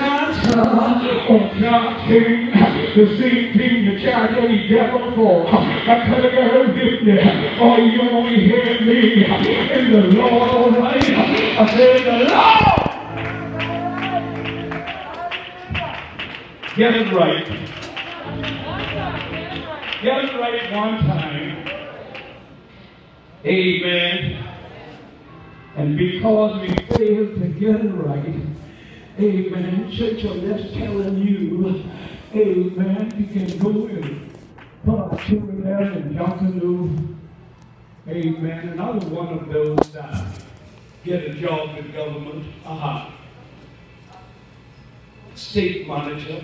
oh, God came the same thing you charge any devil for. I could have got a witness. Oh, you only hear me. In the Lord, all right. I said, the Lord. Get it right. Get it right one time. Amen. And because we failed to get it right, amen, church, I'm just telling you, amen, you can go and put our children there in Johnson, amen, and I was one of those that get a job in government, uh-huh, state manager.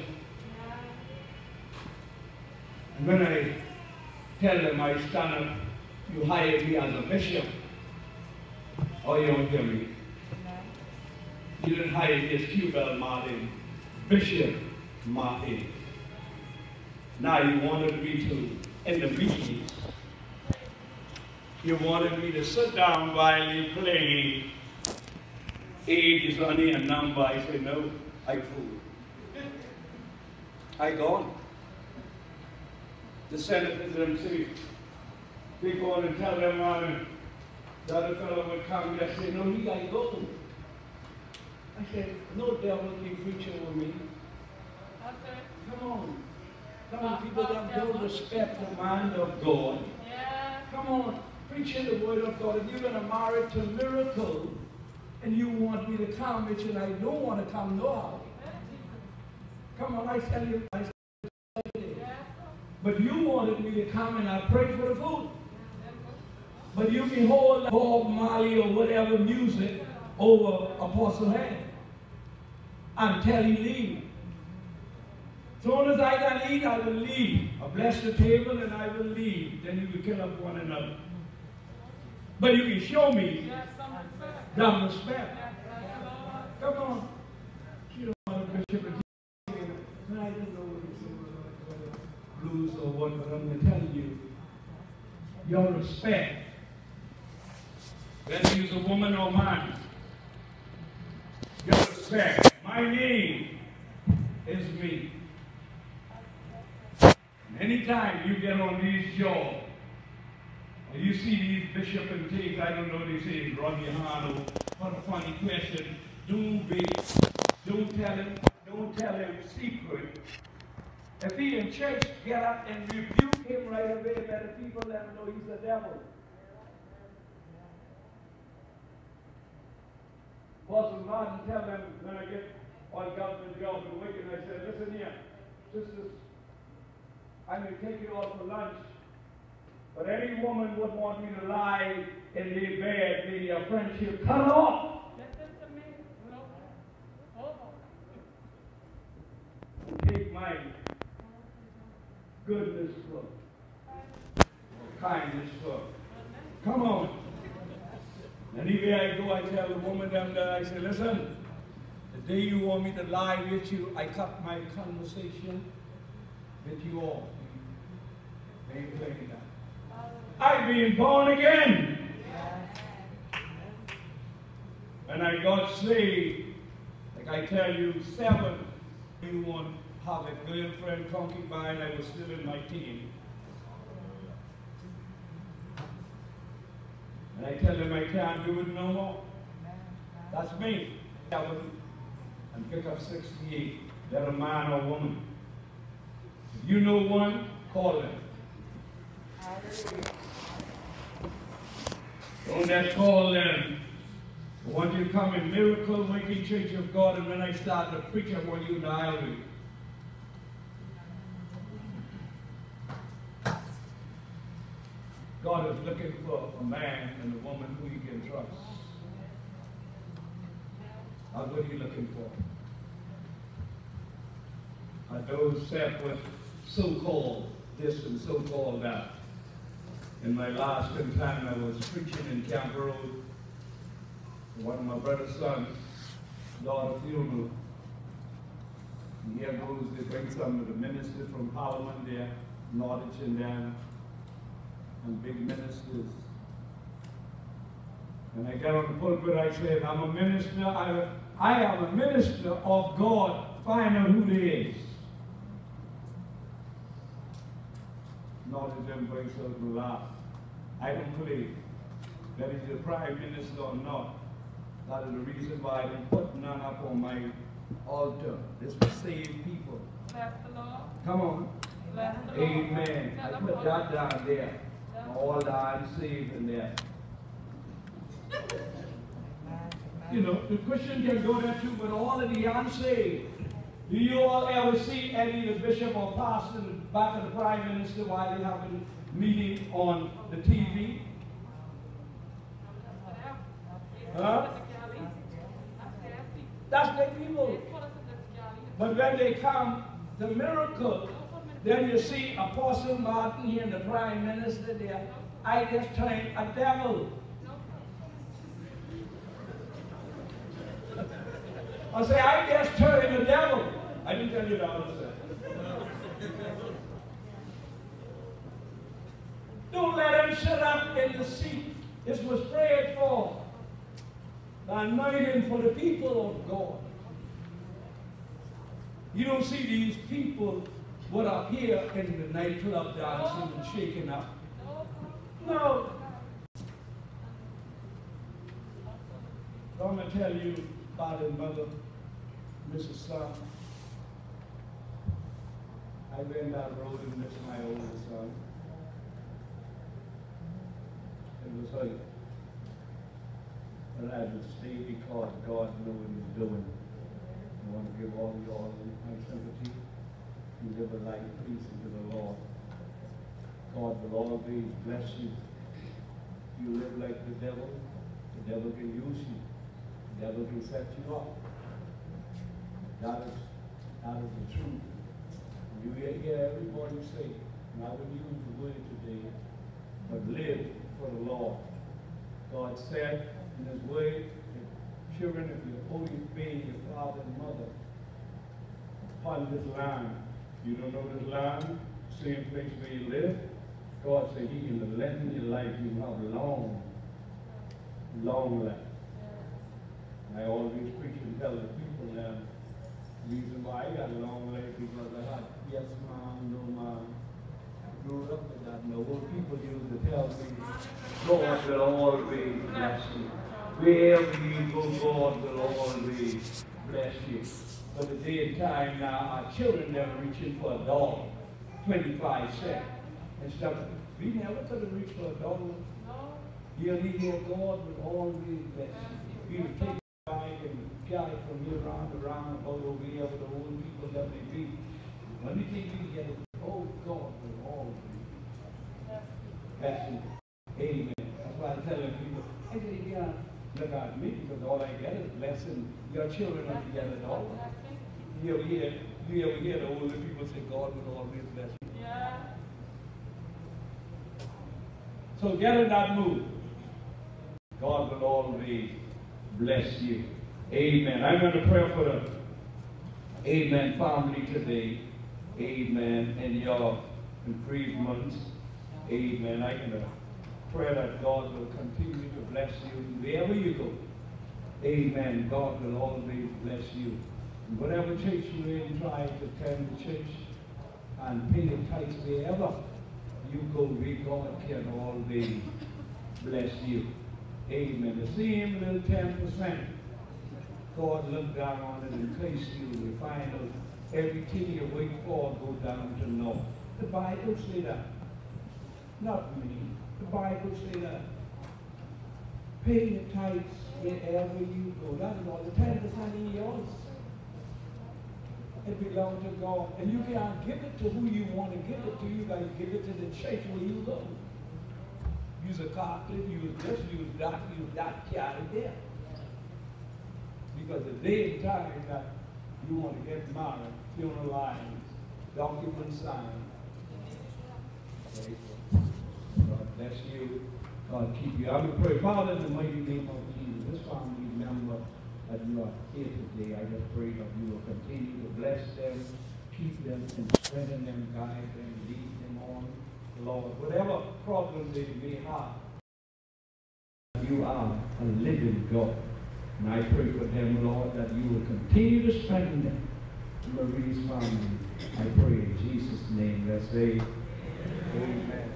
And when I tell them I stand up, you hire me as a bishop, or you don't hear me. You didn't hire me as Q Bell Martin, Bishop Martin. Now you wanted me to, in the meetings, you wanted me to sit down while you playing age is only a number. I said, no, I fool. I gone. The senators themselves, they go on and tell them, um, the other fellow would come and say, no, he got to go. I said, no devil can preach over me. Come on. Come on, people that don't respect the mind of God. Yeah. Come on, preaching the word of God. If you're going to marry to miracle and you want me to come, which I don't want to come no how. Come on, I tell you, I tell you. But you wanted me to come and I prayed for the food. But you behold Bob Marley or whatever music over Apostle Head until he leave. soon as I can eat, I will leave. I bless the table and I will leave. Then you will kill up one another. But you can show me some respect. Come on. You don't want to bishop and I don't know what it's blues or what, but I'm going to tell you, your respect, whether you're a woman or man, your respect. My name is me. Anytime you get on these jobs, and you see these bishop and things, I don't know what they say, run your hand or what a funny question. Don't be, don't tell him, don't tell him secret. If he in church, get up and rebuke him right away, let the people let him know he's the devil. Apostle Martin tell them when I get on government job in the week, and I said, listen here, sisters, I may take you all for lunch, but any woman would want me to lie in their bed, maybe a friendship, cut her off. Listen to me. No. Hold on. Take my goodness for, or kindness for. Come on. Anywhere I go, I tell the woman them that I say, listen, the day you want me to lie with you, I cut my conversation with you all. They ain't playing that. I've been born again. And I got saved, like I tell you, seven. You want to have a girlfriend, concubine, I was still in my teens. And I tell them I can't do it no more. That's me. Seven and pick up sixty-eight. They're a man or woman. If you know one, call them. Don't just call them. I want you to come in Miracle Making Church of God, and when I start to preach, I want you to dial me. God is looking for a man and a woman who he can trust. That's what he's looking for. Are those set with so-called this and so-called that. In my last time, I was preaching in Camp Road. One of my brother's sons, daughter funeral. And here goes, they bring some of the ministers from Parliament there, Norwich and them, and big ministers. And I got on the pulpit, I said, I'm a minister, I, I am a minister of God. Find out who they is. Not that them boys will laugh. I don't play. Whether he's the prime minister or not. That is the reason why I didn't put none up on my altar. This will save people. Bless the Lord. Come on. Bless the Lord. Amen. I put that down there. All the unsaved in there. You know, the Christian can go there too, but all of the unsaved. Do you all ever see any of the bishop or pastor in the back of the prime minister while they have a meeting on the T V? Huh? That's their people. But when they come, the miracle, then you see Apostle Martin here and the prime minister there. I just turned a devil. I say, I just turned the devil. I didn't tell you that, I said. Don't let him sit up in the seat. This was prayed for. The anointing for the people of God. You don't see these people what are here in the nightclub dancing and shaking up. No. So I'm going to tell you, father and mother, Missus Son, I went that road and missed my oldest son. It was hurt. But I would stay because God knew what he was doing. I want to give all of you all my sympathy. You live a life pleasing to the Lord. God will always bless you. You live like the devil, the devil can use you. The devil can set you up. That is, that is the truth. You hear everybody say, and I would use the word today, but live for the Lord. God said in his word, children, if you obey your father and mother upon this land, you don't know this land, same place where you live, God said he can lengthen your life, you have long, long life. I always preach and tell the people that the reason why I got a long life because I had yes mom, no mom. I grew up with that. And the old people used to tell me, God will always bless you. Wherever you go, God will always bless you. But the day and time now, our children never reaching for a dollar, twenty-five cents and stuff. We never could have reached for a dollar. You hear God will always bless you. We would take and carry it from here round around about over here with the old people that they be. When you think you get it, oh God will always bless you. Amen. That's why I tell people, I say, yeah, look at me because all I get is blessing. Your children don't get it all. You ever hear, you ever hear the older people say, God will always bless you. Yeah. So get in that mood. God will always bless you. Amen. I'm going to pray for the Amen family today. Amen. And your improvements. Amen. I can pray that God will continue to bless you wherever you go. Amen. God will always bless you. In whatever church you're in, try to attend the church and pay the tithes wherever you go, where God can always bless you. Amen. The same little ten percent, God look down on it and place you. We find out everything you wait for go down to naught. The Bible say that. Not me. The Bible say that. Pay the tithes wherever you go. That is all. The ten percent is yours. It belongs to God. And you can't give it to who you want to give it to. You got to give it to the church where you go. Use a Catholic, use this, use that, use that, carry there. Because the day and time that you want to get married, funeral lines, documents signed. God bless you. God keep you. I will pray, Father, in the mighty name of Jesus, this family member that you are here today, I just pray that you will continue to bless them, keep them, and strengthen them, guide them, lead them on. Lord, whatever problem they may have, you are a living God. And I pray for them, Lord, that you will continue to strengthen them. Marie's family, I pray in Jesus' name. Let's say, amen.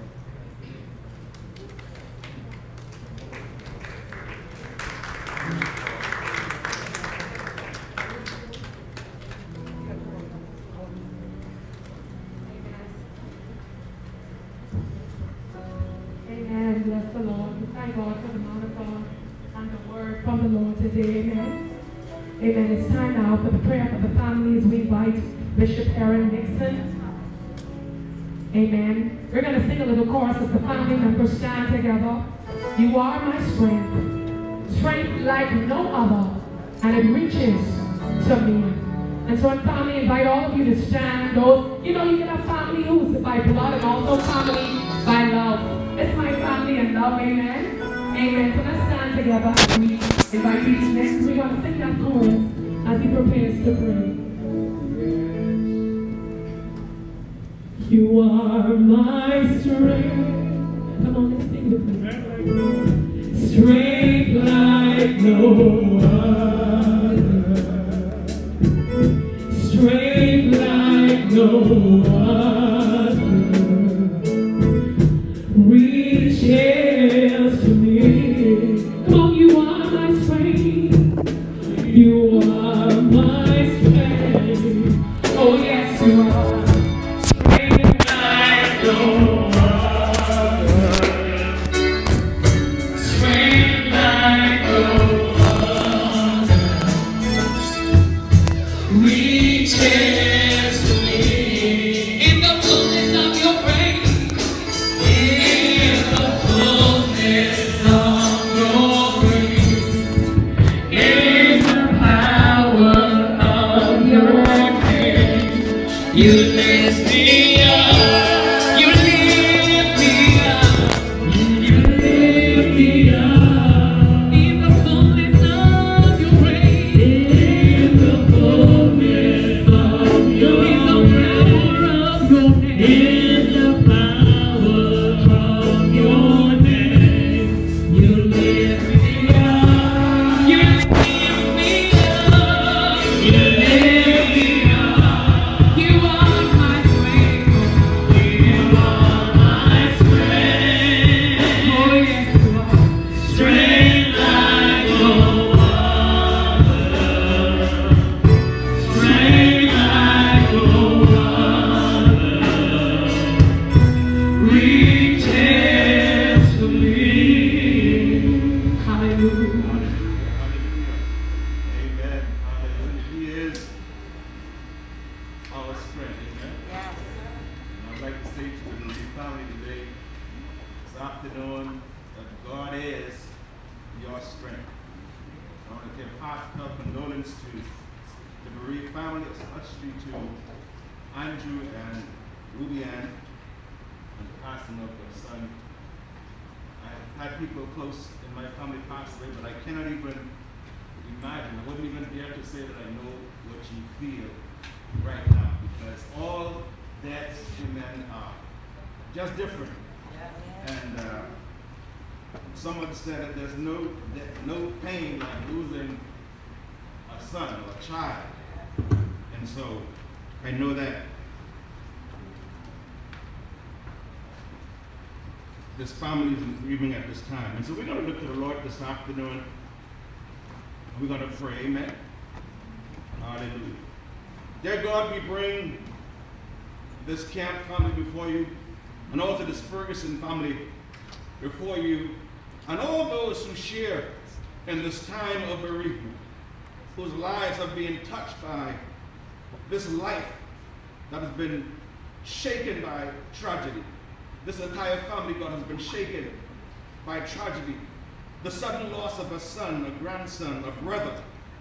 Amen. Bless the Lord. We thank God for the man of God and the word from the Lord today. Amen. Amen. It's time now for the prayer for the families. We invite Bishop Aaron Nixon. Amen. We're going to sing a little chorus as the family members stand together. You are my strength, strength like no other, and it reaches to me. And so in family, invite all of you to stand. Those, you know, you can have family who's by blood and also family by love. It's my family and love, amen? Amen. So let's stand together as we invite you next. We're going to sing that chorus as he prepares to pray. You are my strength. Come on, let's sing with me. Strength like no other. Strength like no other. Reaches to me. Come on, you are my strength. You are my strength. Oh yes, you are. Strength like no other. Strength like no other. Just different. And uh, someone said that there's no that no pain like losing a son or a child. And so I know that this family is grieving at this time. And so we're going to look to the Lord this afternoon. We're going to pray. Amen. Hallelujah. Dear God, we bring this camp family before you, and also this Ferguson family before you, and all those who share in this time of bereavement, whose lives are being touched by this life that has been shaken by tragedy. This entire family, God, has been shaken by tragedy. The sudden loss of a son, a grandson, a brother,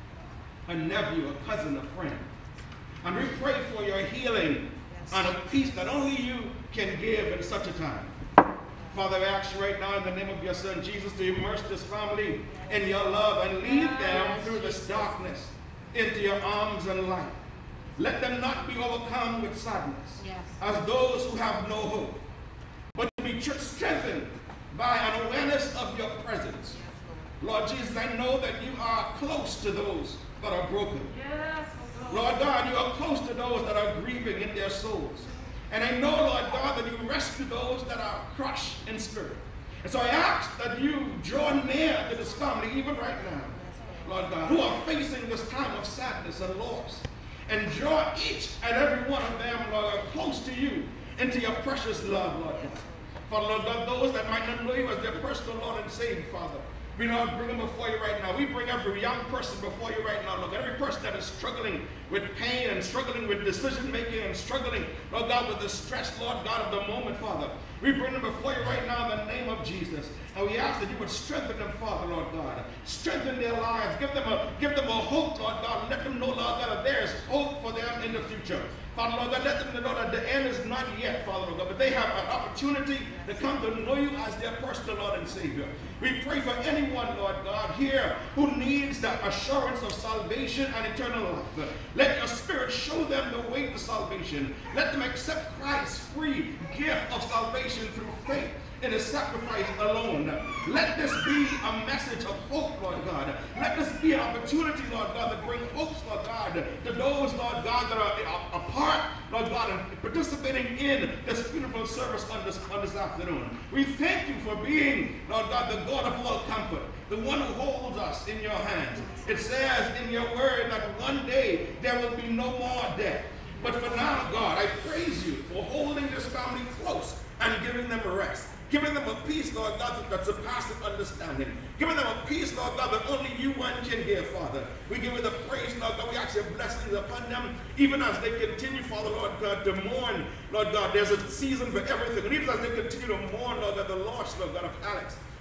a nephew, a cousin, a friend. And we pray for your healing and a peace that only you can give in such a time. Father, I ask you right now in the name of your son Jesus to immerse this family in your love and lead them through this darkness into your arms and light. Let them not be overcome with sadness yes. as those who have no hope, but to be strengthened by an awareness of your presence. Yes, Lord. Lord Jesus, I know that you are close to those that are broken. Yes, Lord God, you are close to those that are grieving in their souls. And I know, Lord God, that you rescue those that are crushed in spirit. And so I ask that you draw near to this family even right now, Lord God, who are facing this time of sadness and loss. And draw each and every one of them, Lord, close to you into your precious love, Lord God. Father, Lord God, those that might not know you as their personal Lord and Savior, Father, we Lord, bring them before you right now. We bring every young person before you right now, Lord. Every person that is struggling with pain and struggling with decision making and struggling, Lord God, with the stress, Lord God, of the moment, Father. We bring them before you right now in the name of Jesus. And we ask that you would strengthen them, Father, Lord God. Strengthen their lives. Give them a, give them a hope, Lord God. Let them know, Lord God, that there is hope for them in the future. Father, Lord God, let them know that the end is not yet, Father, Lord God, but they have an opportunity to come to know you as their personal Lord and Savior. We pray for anyone, Lord God, here who needs that assurance of salvation and eternal life. Let your Spirit show them the way to salvation. Let them accept Christ's free gift of salvation through faith in his sacrifice alone. Let this be a message of hope, Lord God. Let this be an opportunity, Lord God, to bring hopes, Lord God, to those, Lord God, that are apart, Lord God, and participating in this funeral service on this, on this afternoon. We thank you for being, Lord God, the God of all comfort, the one who holds us in your hands. It says in your word that one day there will be no more death. But for now, God, I praise you for holding this family close and giving them a rest. Giving them a peace, Lord God, that surpasses understanding. Giving them a peace, Lord God, that only you one can give, Father. We give you the praise, Lord God. We ask your blessings upon them, even as they continue, Father, Lord God, to mourn, Lord God. There's a season for everything. And even as they continue to mourn, Lord God, the loss, Lord God, of Alex.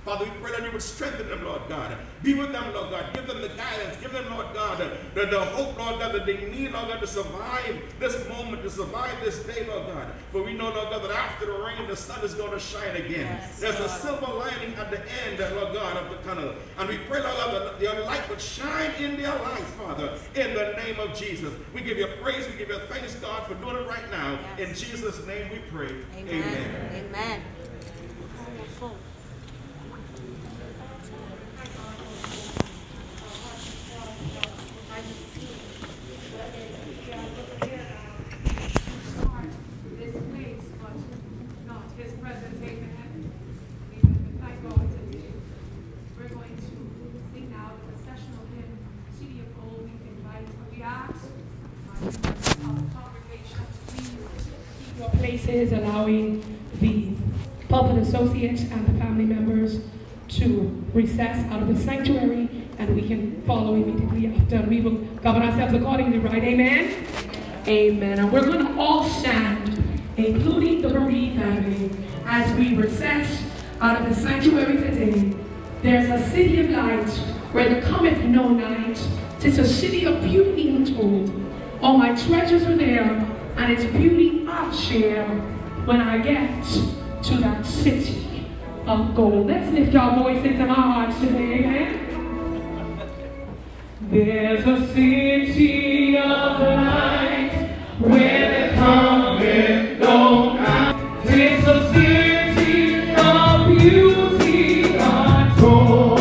Father, we pray that you would strengthen them, Lord God. Be with them, Lord God. Give them the guidance. Give them, Lord God, the, the hope, Lord God, that they need, Lord God, to survive this moment, to survive this day, Lord God. For we know, Lord God, that after the rain, the sun is going to shine again. Yes, there's Lord. A silver lining at the end, Lord God, of the tunnel. And we pray, Lord God, that your light would shine in their lives, Father, in the name of Jesus. We give you praise. We give you thanks, God, for doing it right now. Yes. In Jesus' name we pray. Amen. Amen. Amen. Places, allowing the pulpit associates and the family members to recess out of the sanctuary, and we can follow immediately after. And we will govern ourselves accordingly, right? Amen? Amen. And we're going to all stand, including the bereaved family, as we recess out of the sanctuary today. There's a city of light where there cometh no night. It's a city of beauty untold. All my treasures are there, and its beauty I'll share when I get to that city of gold. Let's lift our voices and our hearts today, amen? There's a city of light where there cometh no night. It's a city of beauty untold.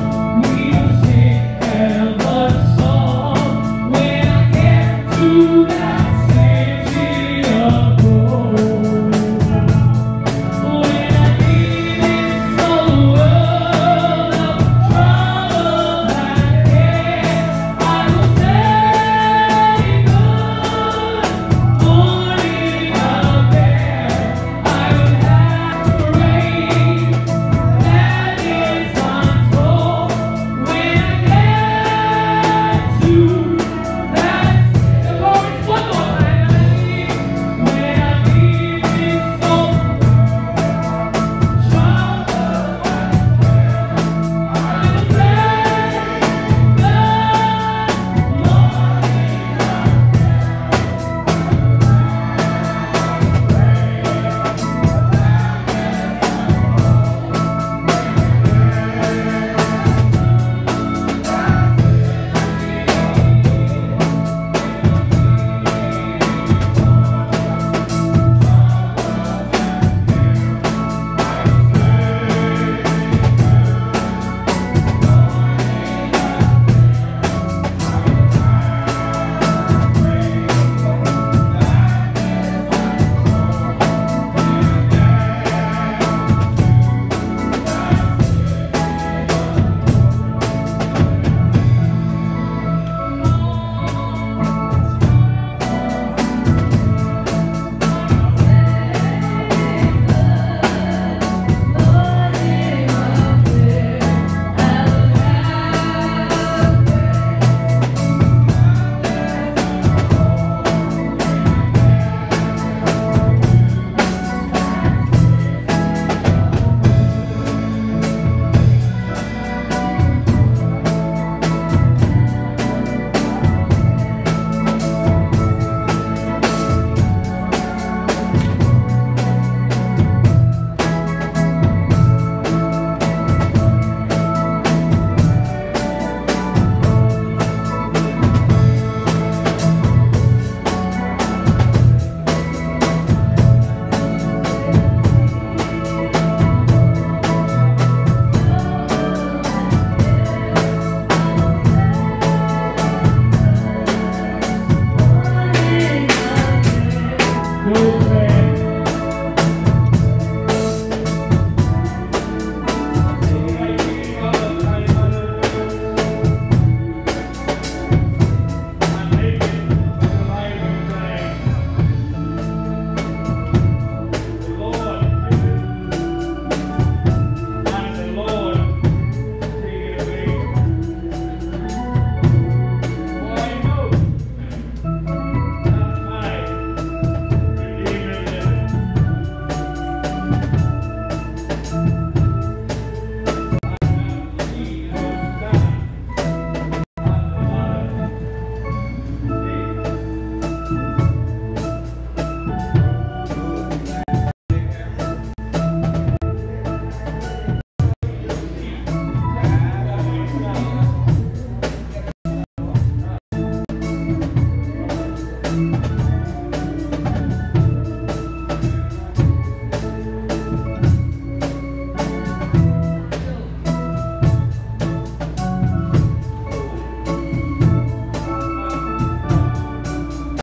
To